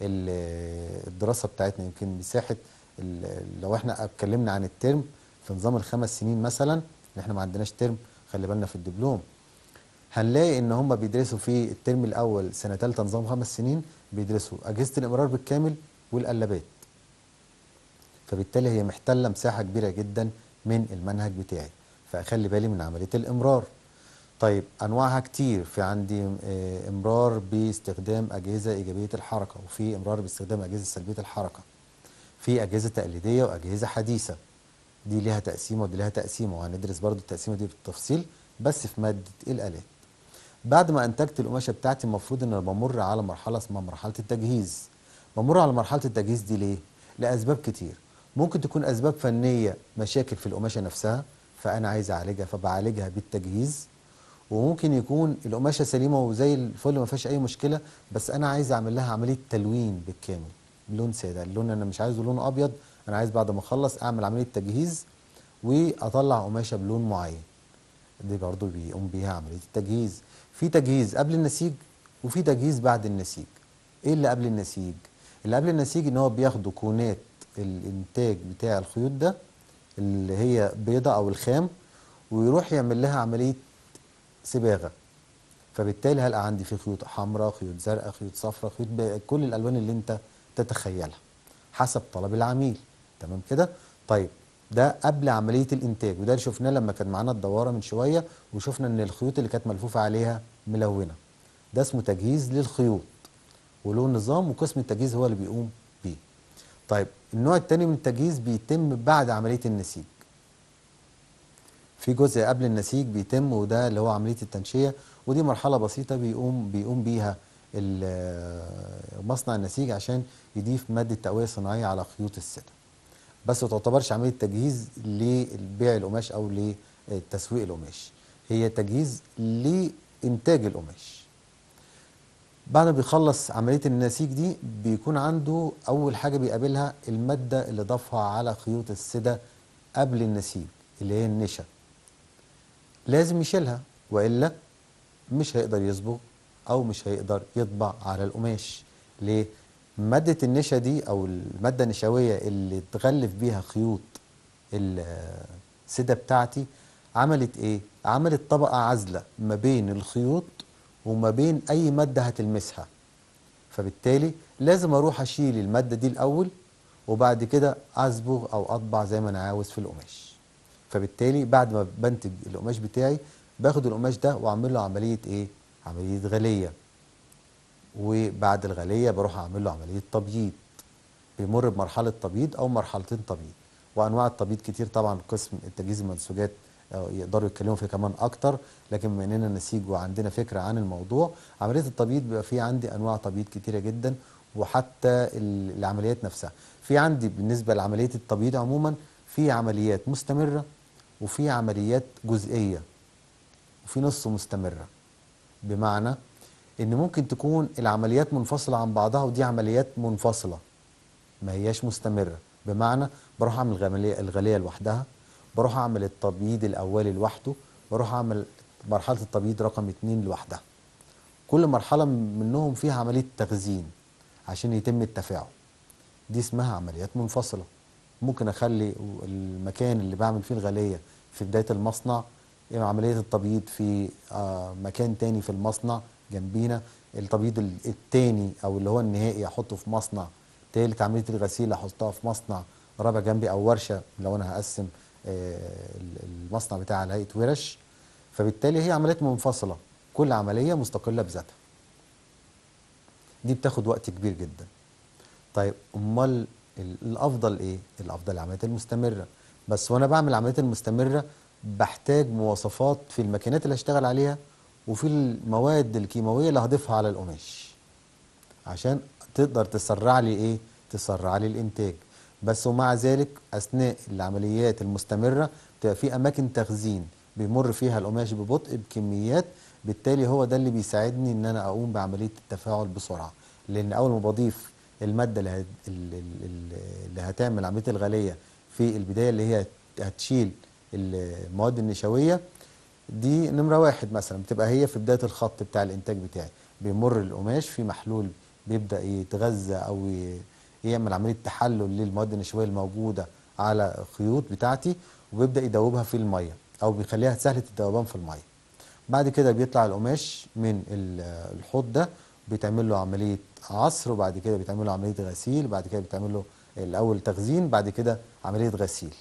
الدراسه بتاعتنا، يمكن مساحه لو احنا اتكلمنا عن الترم في نظام الخمس سنين مثلا، ان احنا ما عندناش ترم، خلي بالنا في الدبلوم، هنلاقي ان هم بيدرسوا في الترم الاول سنه ثالثه نظام 5 سنين، بيدرسوا اجهزه الامرار بالكامل والقلابات. فبالتالي هي محتله مساحه كبيره جدا من المنهج بتاعي، فاخلي بالي من عمليه الامرار. طيب انواعها كتير، في عندي امرار باستخدام اجهزه ايجابيه الحركه، وفي امرار باستخدام اجهزه سلبيه الحركه، في اجهزه تقليديه واجهزه حديثه، دي ليها تقسيمه ودي ليها تقسيمه، وهندرس برضو التقسيمه دي بالتفصيل بس في ماده الالات. بعد ما انتجت القماشه بتاعتي المفروض ان انا بمر على مرحله اسمها مرحله التجهيز. بمر على مرحله التجهيز دي ليه؟ لاسباب كتير. ممكن تكون اسباب فنيه، مشاكل في القماشه نفسها فانا عايز اعالجها فبعالجها بالتجهيز. وممكن يكون القماشه سليمه وزي الفل ما فيهاش اي مشكله، بس انا عايز اعمل لها عمليه تلوين بالكامل، لون ساده، اللون انا مش عايزه لون ابيض، انا عايز بعد ما اخلص اعمل عمليه تجهيز واطلع قماشه بلون معين. دي برضو بيقوم بيها عمليه التجهيز. في تجهيز قبل النسيج وفي تجهيز بعد النسيج. ايه اللي قبل النسيج؟ اللي قبل النسيج ان هو بياخدوا كونات الانتاج بتاع الخيوط ده اللي هي بيضة او الخام، ويروح يعمل لها عمليه صباغه. فبالتالي هلقى عندي في خيوط حمراء، خيوط زرقاء، خيوط صفراء، خيوط كل الالوان اللي انت تتخيلها حسب طلب العميل. تمام كده؟ طيب ده قبل عمليه الانتاج، وده اللي شفناه لما كان معانا الدواره من شويه، وشفنا ان الخيوط اللي كانت ملفوفه عليها ملونه. ده اسمه تجهيز للخيوط، وله نظام وقسم التجهيز هو اللي بيقوم بيه. طيب النوع الثاني من التجهيز بيتم بعد عمليه النسيج. في جزء قبل النسيج بيتم، وده اللي هو عمليه التنشيه، ودي مرحله بسيطه بيقوم بيها مصنع النسيج عشان يضيف ماده تقويه صناعيه على خيوط السلة. بس ما تعتبرش عمليه تجهيز لبيع القماش او لتسويق القماش، هي تجهيز لانتاج القماش. بعد ما بيخلص عمليه النسيج دي بيكون عنده اول حاجه بيقابلها الماده اللي ضافها على خيوط السدة قبل النسيج، اللي هي النشا. لازم يشيلها والا مش هيقدر يصبغ او مش هيقدر يطبع على القماش. ليه؟ ماده النشا دي او الماده النشويه اللي تغلف بيها خيوط السدة بتاعتي عملت ايه؟ عملت طبقه عازله ما بين الخيوط وما بين اي ماده هتلمسها. فبالتالي لازم اروح اشيل الماده دي الاول، وبعد كده اصبغ او اطبع زي ما انا عاوز في القماش. فبالتالي بعد ما بنتج القماش بتاعي باخد القماش ده واعمل له عمليه ايه؟ عمليه غليه. وبعد الغليه بروح اعمل له عمليه تبييض، بيمر بمرحله تبييض او مرحلتين تبييض. وانواع التبييض كتير طبعا، قسم التجهيز المنسوجات يقدروا يتكلموا فيه كمان اكتر، لكن بما اننا نسيج وعندنا فكره عن الموضوع، عمليه التبييض بيبقى في عندي انواع تبييض كتيره جدا. وحتى العمليات نفسها، في عندي بالنسبه لعمليه التبييض عموما في عمليات مستمره وفي عمليات جزئيه وفي نص مستمره. بمعنى ان ممكن تكون العمليات منفصله عن بعضها، ودي عمليات منفصله ما هياش مستمره. بمعنى بروح اعمل الغليه لوحدها، بروح اعمل التبييض الاولي لوحده، بروح اعمل مرحله التبييض رقم 2 لوحدها. كل مرحله منهم فيها عمليه تخزين عشان يتم التفاعل، دي اسمها عمليات منفصله. ممكن اخلي المكان اللي بعمل فيه الغليه في بدايه المصنع، عمليه التبييض في مكان تاني في المصنع جنبينا، التبييض التاني او اللي هو النهائي احطه في مصنع تالت، عمليه الغسيل احطها في مصنع رابع جنبي او ورشه لو انا هقسم المصنع بتاعي على هيئه ورش. فبالتالي هي عمليات منفصله، كل عمليه مستقله بذاتها. دي بتاخد وقت كبير جدا. طيب امال الافضل ايه؟ الافضل العمليات المستمره. بس وانا بعمل العمليات المستمره بحتاج مواصفات في الماكينات اللي هشتغل عليها وفي المواد الكيماويه اللي هضيفها على القماش عشان تقدر تسرع لي ايه؟ تسرع لي الانتاج. بس ومع ذلك اثناء العمليات المستمره بتبقى في اماكن تخزين بيمر فيها القماش ببطء بكميات، بالتالي هو ده اللي بيساعدني ان انا اقوم بعمليه التفاعل بسرعه. لان اول ما بضيف الماده اللي هتعمل عمليه الغليه في البدايه، اللي هي هتشيل المواد النشويه دي، نمره واحد مثلا بتبقى هي في بدايه الخط بتاع الانتاج بتاعي، بيمر القماش في محلول بيبدأ يتغذى أو يعمل عملية تحلل للمواد النشوية الموجودة على الخيوط بتاعتي، وبيبدأ يدوبها في المية أو بيخليها سهلة الذوبان في المية. بعد كده بيطلع القماش من الحوض ده، بيتعمل له عملية عصر، وبعد كده بيتعمل له عملية غسيل، بعد كده بيتعمل له الأول تخزين، بعد كده عملية غسيل.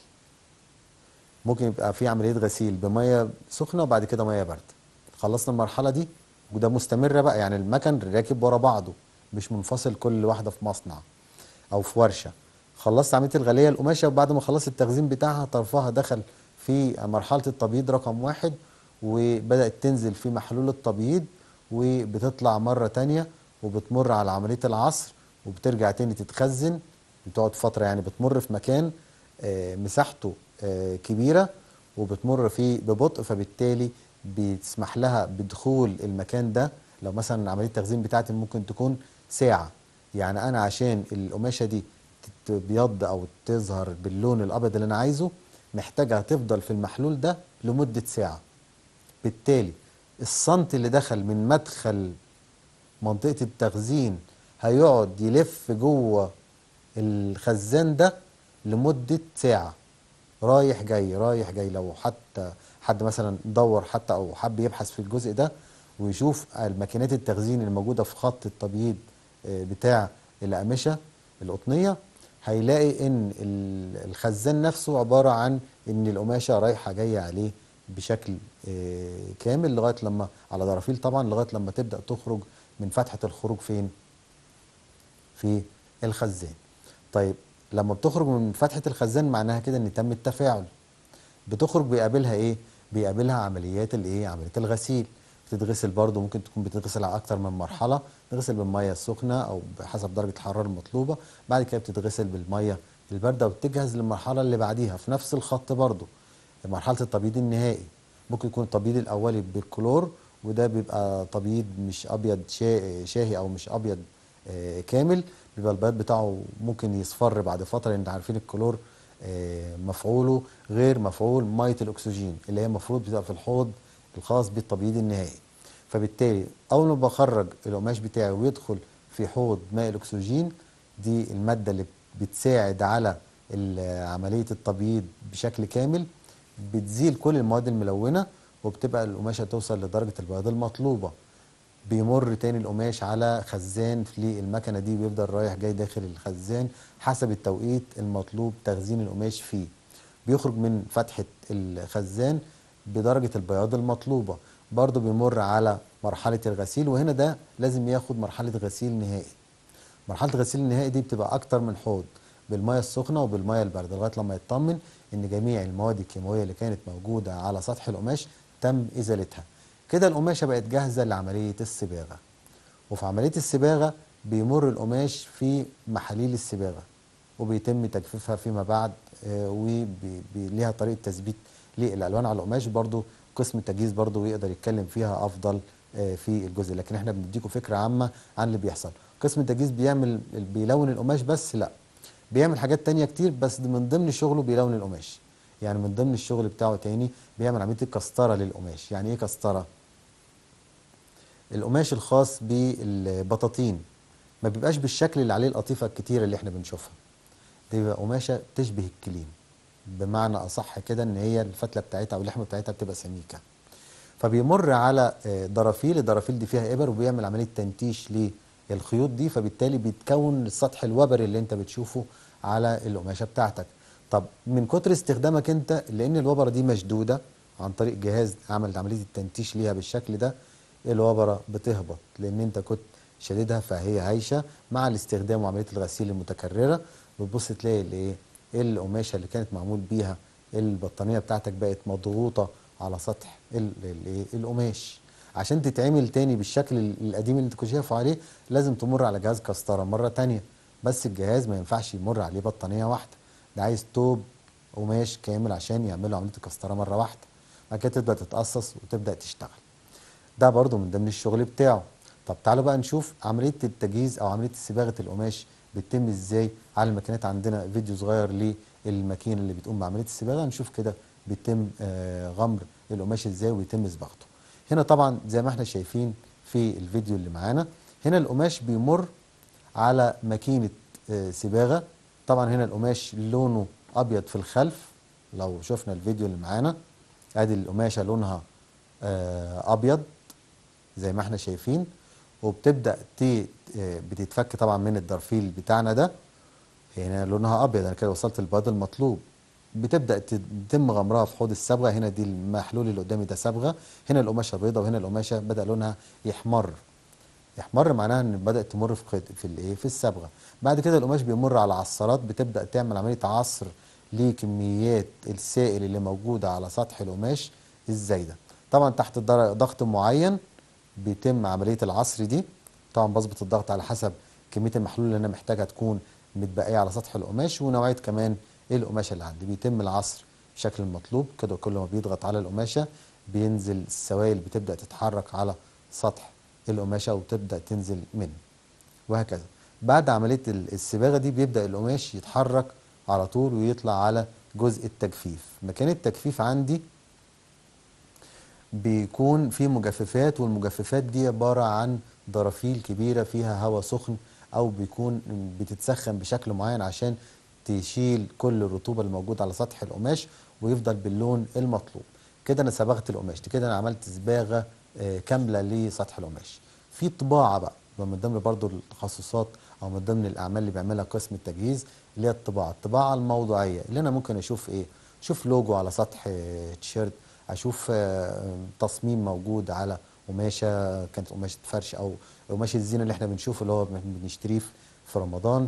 ممكن يبقى في عملية غسيل بمية سخنة وبعد كده مية باردة. خلصنا المرحلة دي، وده مستمرة بقى، يعني المكن راكب ورا بعضه مش منفصل كل واحدة في مصنع أو في ورشة. خلصت عملية الغلية القماشة، وبعد ما خلصت التخزين بتاعها طرفها دخل في مرحلة التبييض رقم 1، وبدأت تنزل في محلول التبييض، وبتطلع مرة تانية وبتمر على عملية العصر، وبترجع تاني تتخزن. بتقعد فترة، يعني بتمر في مكان مساحته كبيرة، وبتمر فيه ببطء، فبالتالي بتسمح لها بدخول المكان ده. لو مثلا عملية التخزين بتاعتي ممكن تكون ساعة، يعني أنا عشان القماشة دي تبيض أو تظهر باللون الأبيض اللي أنا عايزه، محتاجها تفضل في المحلول ده لمدة ساعة. بالتالي السنتي اللي دخل من مدخل منطقة التخزين هيقعد يلف جوه الخزان ده لمدة ساعة، رايح جاي رايح جاي. لو حتى حد مثلا دور حتى او حب يبحث في الجزء ده ويشوف الماكينات التخزين الموجودة في خط التبييض بتاع الأقمشة القطنية، هيلاقي ان الخزان نفسه عبارة عن ان القماشة رايحة جاية عليه بشكل كامل، لغاية لما على ضرافيل طبعا، لغاية لما تبدأ تخرج من فتحة الخروج فين؟ في الخزان. طيب لما بتخرج من فتحة الخزان معناها كده ان تم التفاعل. بتخرج بيقابلها ايه؟ بيقابلها عمليات الايه؟ عملية الغسيل. بتتغسل برضو، ممكن تكون بتتغسل على اكتر من مرحلة. بتتغسل بالمية السخنة او بحسب درجة الحرارة المطلوبة، بعد كده بتتغسل بالمية الباردة، وبتجهز للمرحلة اللي بعديها في نفس الخط برضو، مرحلة التبييض النهائي. ممكن يكون التبييض الاولي بالكلور، وده بيبقى تبييض مش ابيض شاهي او مش ابيض كامل، بيبقى البياض بتاعه ممكن يصفر بعد فتره، لان عارفين الكلور مفعوله غير مفعول ميه الاكسجين اللي هي المفروض بتبقى في الحوض الخاص بالتبييض النهائي. فبالتالي اول ما بخرج القماش بتاعي ويدخل في حوض ماء الاكسجين، دي الماده اللي بتساعد على عمليه التبييض بشكل كامل، بتزيل كل المواد الملونه، وبتبقى القماشه توصل لدرجه البياض المطلوبه. بيمر تاني القماش على خزان في المكنه دي، ويفضل رايح جاي داخل الخزان حسب التوقيت المطلوب تخزين القماش فيه. بيخرج من فتحه الخزان بدرجه البياض المطلوبه، برضه بيمر على مرحله الغسيل، وهنا ده لازم ياخد مرحله غسيل نهائي. مرحله الغسيل النهائي دي بتبقى اكتر من حوض، بالميه السخنه وبالميه البارده، لغايه لما يطمن ان جميع المواد الكيماويه اللي كانت موجوده على سطح القماش تم ازالتها. كده القماشه بقت جاهزه لعمليه الصباغه. وفي عمليه الصباغه بيمر القماش في محاليل الصباغه، وبيتم تجفيفها فيما بعد، وليها طريقه تثبيت للالوان على القماش. برضو قسم التجهيز برضو يقدر يتكلم فيها افضل في الجزء، لكن احنا بنديكم فكره عامه عن اللي بيحصل. قسم التجهيز بيلون القماش بس؟ لا، بيعمل حاجات تانية كتير، بس من ضمن شغله بيلون القماش. يعني من ضمن الشغل بتاعه تاني بيعمل عمليه الكسطره للقماش. يعني ايه كسطره؟ القماش الخاص بالبطاطين ما بيبقاش بالشكل اللي عليه القطيفه الكتيره اللي احنا بنشوفها، دي بيبقى قماشه تشبه الكليم، بمعنى اصح كده ان هي الفتله بتاعتها او اللحمه بتاعتها بتبقى سميكه. فبيمر على ضرافيل، الضرافيل دي فيها ابر، وبيعمل عمليه تنتيش للخيوط دي، فبالتالي بيتكون السطح الوبري اللي انت بتشوفه على القماشه بتاعتك. طب من كتر استخدامك انت، لان الوبره دي مشدوده عن طريق جهاز عمل عمليه التنتيش ليها بالشكل ده، الوبره بتهبط لان انت كنت شديدها، فهي هايشه مع الاستخدام وعمليه الغسيل المتكرره. بتبص تلاقي الايه، القماشه اللي كانت معمول بيها البطانيه بتاعتك بقت مضغوطه على سطح القماش. عشان تتعمل تاني بالشكل القديم اللي انت كنت شايفه عليه، لازم تمر على جهاز كسطره مره تانيه، بس الجهاز ما ينفعش يمر عليه بطانيه واحده، ده عايز توب قماش كامل عشان يعملوا عمليه الكسطره مره واحده. بعد كده تبدا تتقصص وتبدا تشتغل. ده برضو من ضمن الشغل بتاعه. طب تعالوا بقى نشوف عمليه التجهيز او عمليه صباغه القماش بتتم ازاي على الماكينات. عندنا فيديو صغير للماكينه اللي بتقوم بعمليه الصباغه، نشوف كده بيتم غمر القماش ازاي ويتم صباغته. هنا طبعا زي ما احنا شايفين في الفيديو اللي معانا، هنا القماش بيمر على ماكينه صباغه. طبعا هنا القماش لونه ابيض في الخلف، لو شفنا الفيديو اللي معانا ادي القماشه لونها ابيض زي ما احنا شايفين، وبتبدا بتتفك طبعا من الدرفيل بتاعنا ده. هنا لونها ابيض، انا كده وصلت للبياض المطلوب. بتبدا تتم غمرها في حوض الصبغه. هنا دي المحلول اللي قدامي ده صبغه، هنا القماشه بيضه وهنا القماشه بدا لونها يحمر. يحمر معناها ان بدات تمر في الايه في الصبغه. بعد كده القماش بيمر على عصارات، بتبدا تعمل عمليه عصر لكميات السائل اللي موجوده على سطح القماش الزايده. طبعا تحت ضغط معين بيتم عمليه العصر دي. طبعا بظبط الضغط على حسب كميه المحلول اللي انا محتاجها تكون متبقيه على سطح القماش ونوعيه كمان القماشه اللي عندي. بيتم العصر بشكل المطلوب كده، كل ما بيضغط على القماشه بينزل السوائل، بتبدا تتحرك على سطح القماشه وتبدا تنزل منه، وهكذا. بعد عمليه الصباغه دي بيبدا القماش يتحرك على طول ويطلع على جزء التجفيف. مكان التجفيف عندي بيكون في مجففات، والمجففات دي عباره عن ضرافيل كبيره فيها هواء سخن، او بيكون بتتسخن بشكل معين عشان تشيل كل الرطوبه الموجوده على سطح القماش ويفضل باللون المطلوب. كده انا صبغت القماش، كده انا عملت صباغه كامله لسطح القماش. في طباعه بقى من ضمن برضو التخصصات او من ضمن الاعمال اللي بيعملها قسم التجهيز، اللي هي الطباعه الموضوعيه، اللي انا ممكن اشوف ايه، اشوف لوجو على سطح تيشيرت، اشوف تصميم موجود على قماشه كانت قماشه فرش او قماش الزينه اللي احنا بنشوفه اللي هو بنشتريه في رمضان.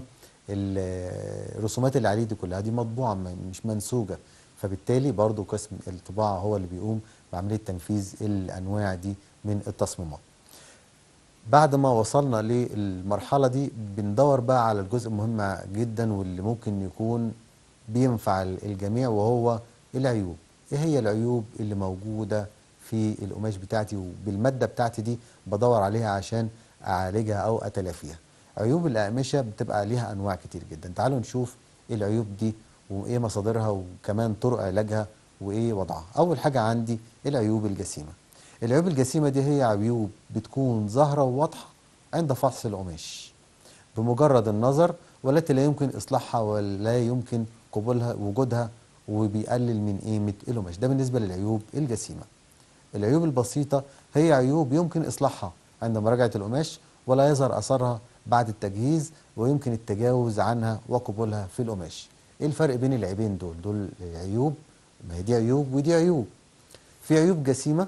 الرسومات اللي عليه دي كلها دي مطبوعه مش منسوجه، فبالتالي برضو قسم الطباعه هو اللي بيقوم بعمليه تنفيذ الانواع دي من التصميمات. بعد ما وصلنا للمرحله دي بندور بقى على الجزء المهم جدا واللي ممكن يكون بينفع الجميع، وهو العيوب. ايه هي العيوب اللي موجوده في القماش بتاعتي وبالماده بتاعتي دي بدور عليها عشان اعالجها او اتلافيها؟ عيوب الاقمشه بتبقى ليها انواع كتير جدا. تعالوا نشوف ايه العيوب دي وايه مصادرها وكمان طرق علاجها وايه وضعها. اول حاجه عندي العيوب الجسيمه. العيوب الجسيمه دي هي عيوب بتكون ظاهره وواضحه عند فحص القماش بمجرد النظر، والتي لا يمكن اصلاحها ولا يمكن قبولها وجودها، وبيقلل من قيمه القماش. ده بالنسبه للعيوب الجسيمه. العيوب البسيطه هي عيوب يمكن اصلاحها عند مراجعه القماش ولا يظهر اثرها بعد التجهيز، ويمكن التجاوز عنها وقبولها في القماش. ايه الفرق بين العيبين دول عيوب، ما هي دي عيوب ودي عيوب. في عيوب جسيمه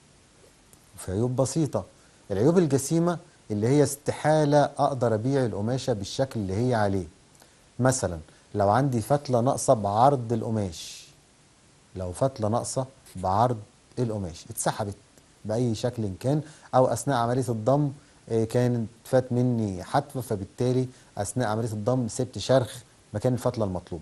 وفي عيوب بسيطه. العيوب الجسيمه اللي هي استحاله اقدر ابيع القماشه بالشكل اللي هي عليه. مثلا لو عندي فتله ناقصه بعرض القماش، لو فتله ناقصه بعرض القماش اتسحبت باي شكل كان، او اثناء عمليه الضم كانت فات مني حتفه، فبالتالي اثناء عمليه الضم سبت شرخ مكان الفتله المطلوبه.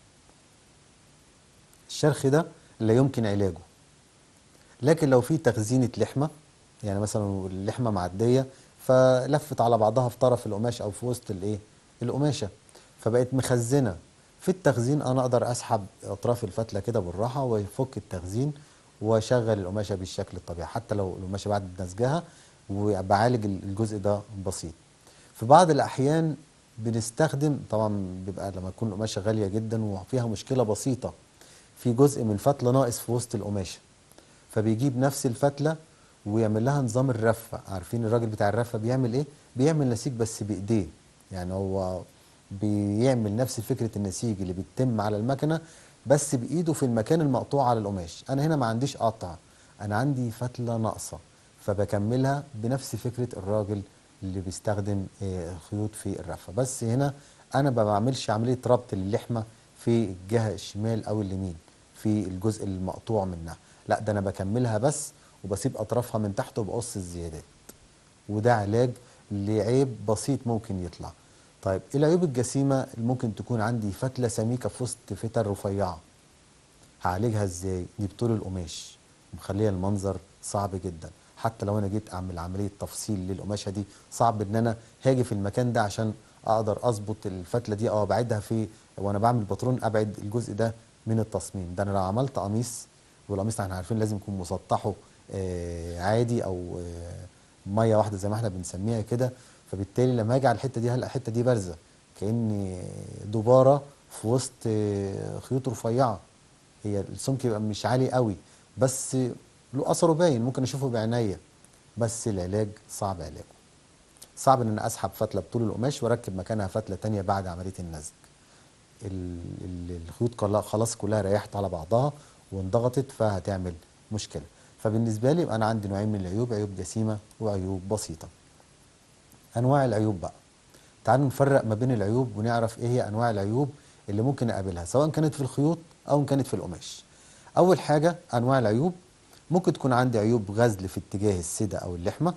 الشرخ ده لا يمكن علاجه. لكن لو في تخزينه لحمه، يعني مثلا اللحمه معديه فلفت على بعضها في طرف القماش او في وسط الايه القماشه، فبقت مخزنه. في التخزين انا اقدر اسحب اطراف الفتله كده بالراحه ويفك التخزين واشغل القماشه بالشكل الطبيعي، حتى لو القماشه بعد نسجها، وبعالج الجزء ده بسيط. في بعض الاحيان بنستخدم، طبعا بيبقى لما تكون القماشه غاليه جدا وفيها مشكله بسيطه في جزء من فتله ناقص في وسط القماشه، فبيجيب نفس الفتله ويعمل لها نظام الرفه. عارفين الراجل بتاع الرفه بيعمل ايه؟ بيعمل نسيج بس بايديه، يعني هو بيعمل نفس فكره النسيج اللي بيتم على المكنه بس بايده في المكان المقطوع على القماش. انا هنا ما عنديش قطع، انا عندي فتله ناقصه، فبكملها بنفس فكره الراجل اللي بيستخدم خيوط في الرفه. بس هنا انا ما بعملش عمليه ربط للحمه في الجهه الشمال او اليمين في الجزء المقطوع منها، لا ده انا بكملها بس وبسيب اطرافها من تحت وبقص الزيادات، وده علاج لعيب بسيط ممكن يطلع. طيب العيوب الجسيمه اللي ممكن تكون عندي فتله سميكه في وسط فتل رفيعه، هعالجها ازاي؟ دي بطول القماش مخليه المنظر صعب جدا. حتى لو انا جيت اعمل عمليه تفصيل للقماشه دي صعب ان انا هاجي في المكان ده عشان اقدر اظبط الفتله دي او ابعدها في وانا بعمل باترون، ابعد الجزء ده من التصميم ده. انا لو عملت قميص، والقميص احنا عارفين لازم يكون مسطحه عادي او ميه واحده زي ما احنا بنسميها كده، فبالتالي لما اجي على الحته دي هلاقي الحته دي بارزه، كأن دباره في وسط خيوط رفيعه. هي السمك يبقى مش عالي قوي، بس له اثره باين، ممكن اشوفه بعينيا، بس العلاج صعب علاجه. صعب ان انا اسحب فتله بطول القماش واركب مكانها فتله تانية بعد عمليه النسج. الخيوط خلاص كلها ريحت على بعضها وانضغطت، فهتعمل مشكله. فبالنسبه لي انا عندي نوعين من العيوب، عيوب جسيمه وعيوب بسيطه. انواع العيوب بقى، تعالوا نفرق ما بين العيوب ونعرف ايه هي انواع العيوب اللي ممكن اقابلها، سواء كانت في الخيوط او كانت في القماش. اول حاجه انواع العيوب، ممكن تكون عندي عيوب غزل في اتجاه السدة او اللحمه،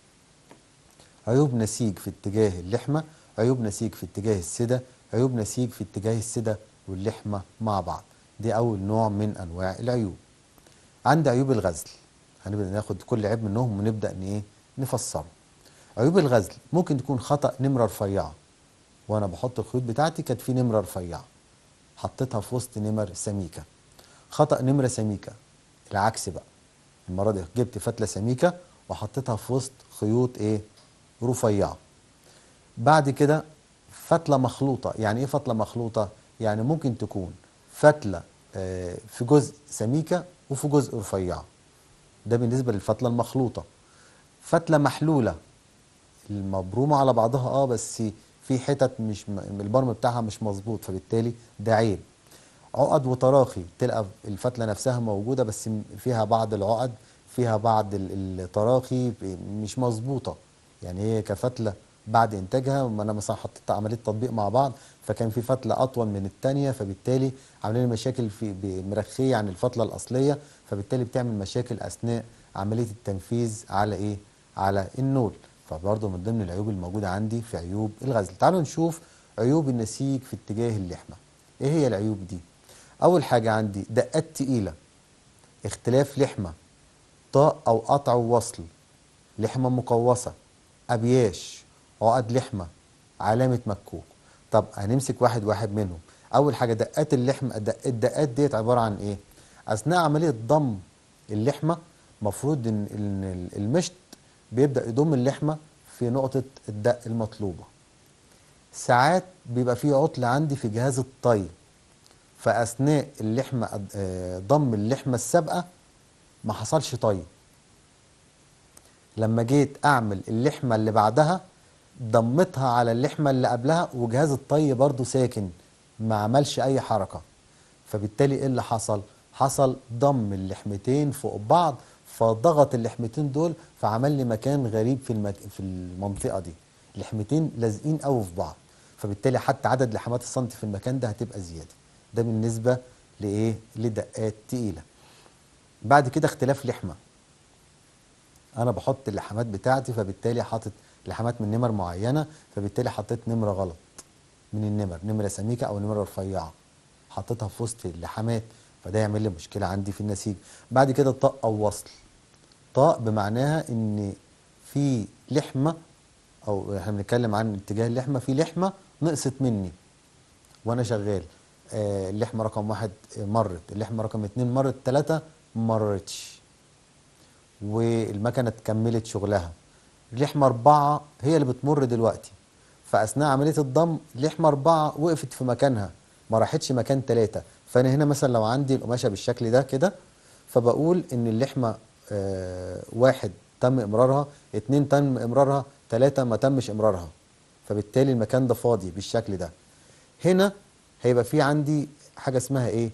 عيوب نسيج في اتجاه اللحمه، عيوب نسيج في اتجاه السدة، عيوب نسيج في اتجاه السدة واللحمه مع بعض. دي اول نوع من انواع العيوب. عندي عيوب الغزل، هنبدا ناخد كل عيب منهم ونبدا نفسره. عيوب الغزل ممكن تكون خطأ نمره رفيعه، وانا بحط الخيوط بتاعتي كانت في نمره رفيعه حطيتها في وسط نمر سميكه. خطأ نمره سميكه العكس بقى، المره دي جبت فتله سميكه وحطيتها في وسط خيوط ايه، رفيعه. بعد كده فتله مخلوطه. يعني ايه فتله مخلوطه؟ يعني ممكن تكون فتله في جزء سميكه وفي جزء رفيعه، ده بالنسبه للفتله المخلوطه. فتله محلوله، المبرومه على بعضها بس في حتت مش البرم بتاعها مش مظبوط، فبالتالي ده عيب. عقد وتراخي، تلقى الفتله نفسها موجوده بس فيها بعض العقد، فيها بعض التراخي مش مظبوطه. يعني هي كفتله بعد انتاجها، ما انا مثلا حطيت عمليه تطبيق مع بعض، فكان في فتله اطول من الثانيه، فبالتالي عاملين مشاكل في مرخيه عن الفتله الاصليه، فبالتالي بتعمل مشاكل اثناء عمليه التنفيذ على ايه، على النول. فبرضه من ضمن العيوب الموجوده عندي في عيوب الغزل. تعالوا نشوف عيوب النسيج في اتجاه اللحمه. ايه هي العيوب دي؟ اول حاجه عندي دقات تقيله، اختلاف لحمه، طاء او قطع ووصل، لحمه مقوسه، ابياش، عقد لحمه، علامه مكوك. طب هنمسك واحد واحد منهم. اول حاجه دقات اللحمه، الدقات ديت عباره عن ايه؟ اثناء عمليه ضم اللحمه مفروض ان المشط بيبدا يضم اللحمه في نقطه الدق المطلوبه. ساعات بيبقى في عطل عندي في جهاز الطي، فاثناء اللحمه ضم اللحمه السابقه ما حصلش طي، لما جيت اعمل اللحمه اللي بعدها ضمتها على اللحمه اللي قبلها وجهاز الطي برضو ساكن ما عملش اي حركه، فبالتالي ايه اللي حصل؟ حصل ضم اللحمتين فوق بعض، فضغط اللحمتين دول فعمل لي مكان غريب في المنطقه دي، لحمتين لازقين قوي في بعض، فبالتالي حتى عدد لحمات السنتي في المكان ده هتبقى زياده. ده بالنسبه لايه، لدقات تقيله. بعد كده اختلاف لحمه، انا بحط اللحمات بتاعتي فبالتالي حاطط لحمات من نمر معينه، فبالتالي حطيت نمره غلط من النمر، نمره سميكه او نمره رفيعه، حطيتها في وسط اللحمات، فده يعمل لي مشكله عندي في النسيج. بعد كده طاء او وصل، طاء بمعناها ان في لحمه، او احنا بنتكلم عن اتجاه اللحمه، في لحمه نقصت مني وانا شغال، اللحمه رقم واحد مرت، اللحمه رقم اتنين مرت، تلاته مرتش والمكنه كملت شغلها، لحمه اربعه هي اللي بتمر دلوقتي، فاثناء عمليه الضم لحمه اربعه وقفت في مكانها ما راحتش مكان تلاته. فانا هنا مثلا لو عندي القماشه بالشكل ده كده، فبقول ان اللحمه واحد تم امرارها، اتنين تم امرارها، تلاته ما تمش امرارها، فبالتالي المكان ده فاضي بالشكل ده. هنا هيبقى في عندي حاجه اسمها ايه،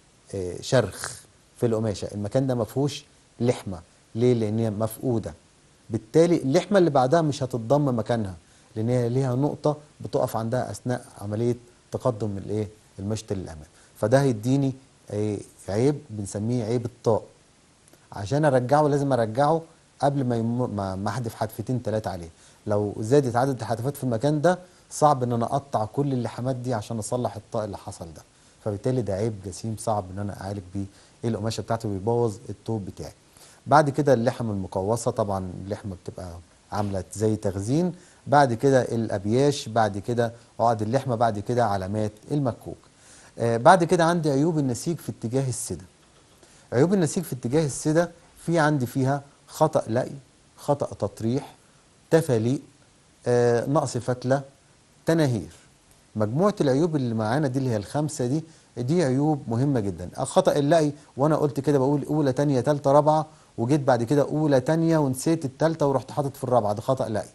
شرخ في القماشه، المكان ده ما فيهوش لحمه. ليه؟ لان هي مفقوده، بالتالي اللحمه اللي بعدها مش هتتضم مكانها، لان هي ليها نقطه بتقف عندها اثناء عمليه تقدم الايه، المشط للامام. فده هيديني عيب بنسميه عيب الطاء. عشان ارجعه لازم ارجعه قبل ما احذف حدفتين ثلاثه عليه. لو زادت عدد الحدفات في المكان ده صعب ان انا اقطع كل اللحمات دي عشان اصلح الطاء اللي حصل ده، فبالتالي ده عيب جسيم صعب ان انا اعالج بيه القماشه بتاعتي ويبوظ الطوب بتاعي. بعد كده اللحم المقوصه، طبعا اللحمه بتبقى عامله زي تخزين. بعد كده الابياش، بعد كده عقد اللحمه، بعد كده علامات المكوك. بعد كده عندي عيوب النسيج في اتجاه السدة. عيوب النسيج في اتجاه السدة في عندي فيها خطأ لقي، خطأ تطريح، تفاليق، نقص فتله، تناهير. مجموعه العيوب اللي معانا دي اللي هي الخمسه دي عيوب مهمه جدا. خطا اللقي، وانا قلت كده بقول اولى تانية تالتة رابعه، وجيت بعد كده اولى تانية ونسيت التالتة ورحت حاطط في الرابعه، ده خطا لقي.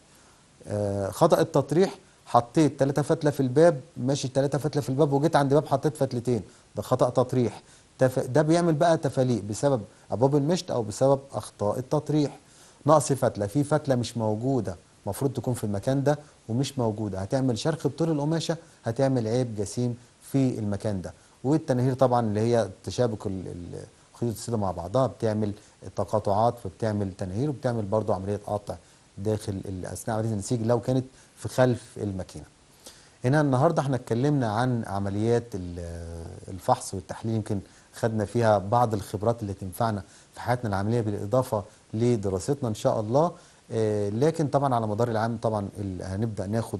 خطأ التطريح، حطيت 3 فتلة في الباب، ماشي 3 فتلة في الباب وجيت عند باب حطيت فتلتين، ده خطأ تطريح. ده بيعمل بقى تفاليق بسبب أبواب المشط أو بسبب أخطاء التطريح. نقص فتلة، في فتلة مش موجودة المفروض تكون في المكان ده ومش موجودة، هتعمل شرخ بطول القماشة، هتعمل عيب جسيم في المكان ده. والتناهير طبعا اللي هي تشابك خيوط السيلة مع بعضها بتعمل تقاطعات، فبتعمل تناهير وبتعمل برضو عملية قطع داخل اثناء عمليه النسيج لو كانت في خلف الماكينه. هنا النهارده احنا اتكلمنا عن عمليات الفحص والتحليل، يمكن خدنا فيها بعض الخبرات اللي تنفعنا في حياتنا العمليه بالاضافه لدراستنا ان شاء الله. لكن طبعا على مدار العام طبعا هنبدا ناخد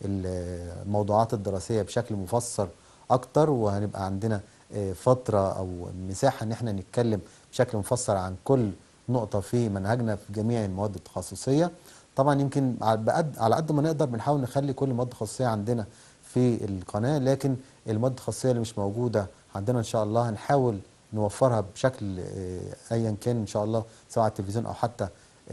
الموضوعات الدراسيه بشكل مفسر اكتر، وهنبقى عندنا فتره او مساحه ان احنا نتكلم بشكل مفسر عن كل نقطه في منهجنا في جميع المواد التخصصيه. طبعا يمكن على قد ما نقدر بنحاول نخلي كل مواد تخصصيه عندنا في القناه، لكن المواد التخصصيه اللي مش موجوده عندنا ان شاء الله هنحاول نوفرها بشكل ايا كان ان شاء الله، سواء على التلفزيون او حتى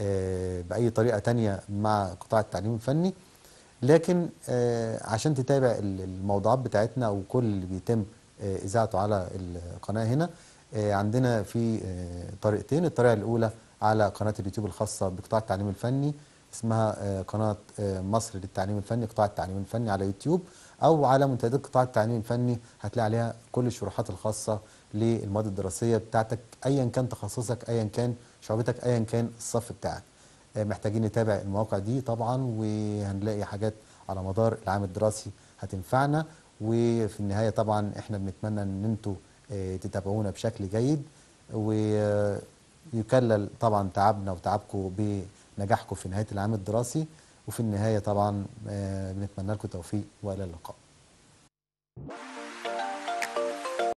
باي طريقه تانية مع قطاع التعليم الفني. لكن عشان تتابع الموضوعات بتاعتنا وكل اللي بيتم اذاعته على القناه هنا، عندنا في طريقتين. الطريقه الاولى على قناه اليوتيوب الخاصه بقطاع التعليم الفني، اسمها قناه مصر للتعليم الفني، قطاع التعليم الفني على يوتيوب، او على منتديات قطاع التعليم الفني هتلاقي عليها كل الشروحات الخاصه للمواد الدراسيه بتاعتك ايا كان تخصصك، ايا كان شعبتك، ايا كان الصف بتاعك. محتاجين نتابع المواقع دي طبعا، وهنلاقي حاجات على مدار العام الدراسي هتنفعنا. وفي النهايه طبعا احنا بنتمنى ان انتوا تتابعونا بشكل جيد، ويكلل طبعا تعبنا وتعبكم بنجاحكم في نهايه العام الدراسي. وفي النهايه طبعا بنتمنى لكم توفيق والى اللقاء.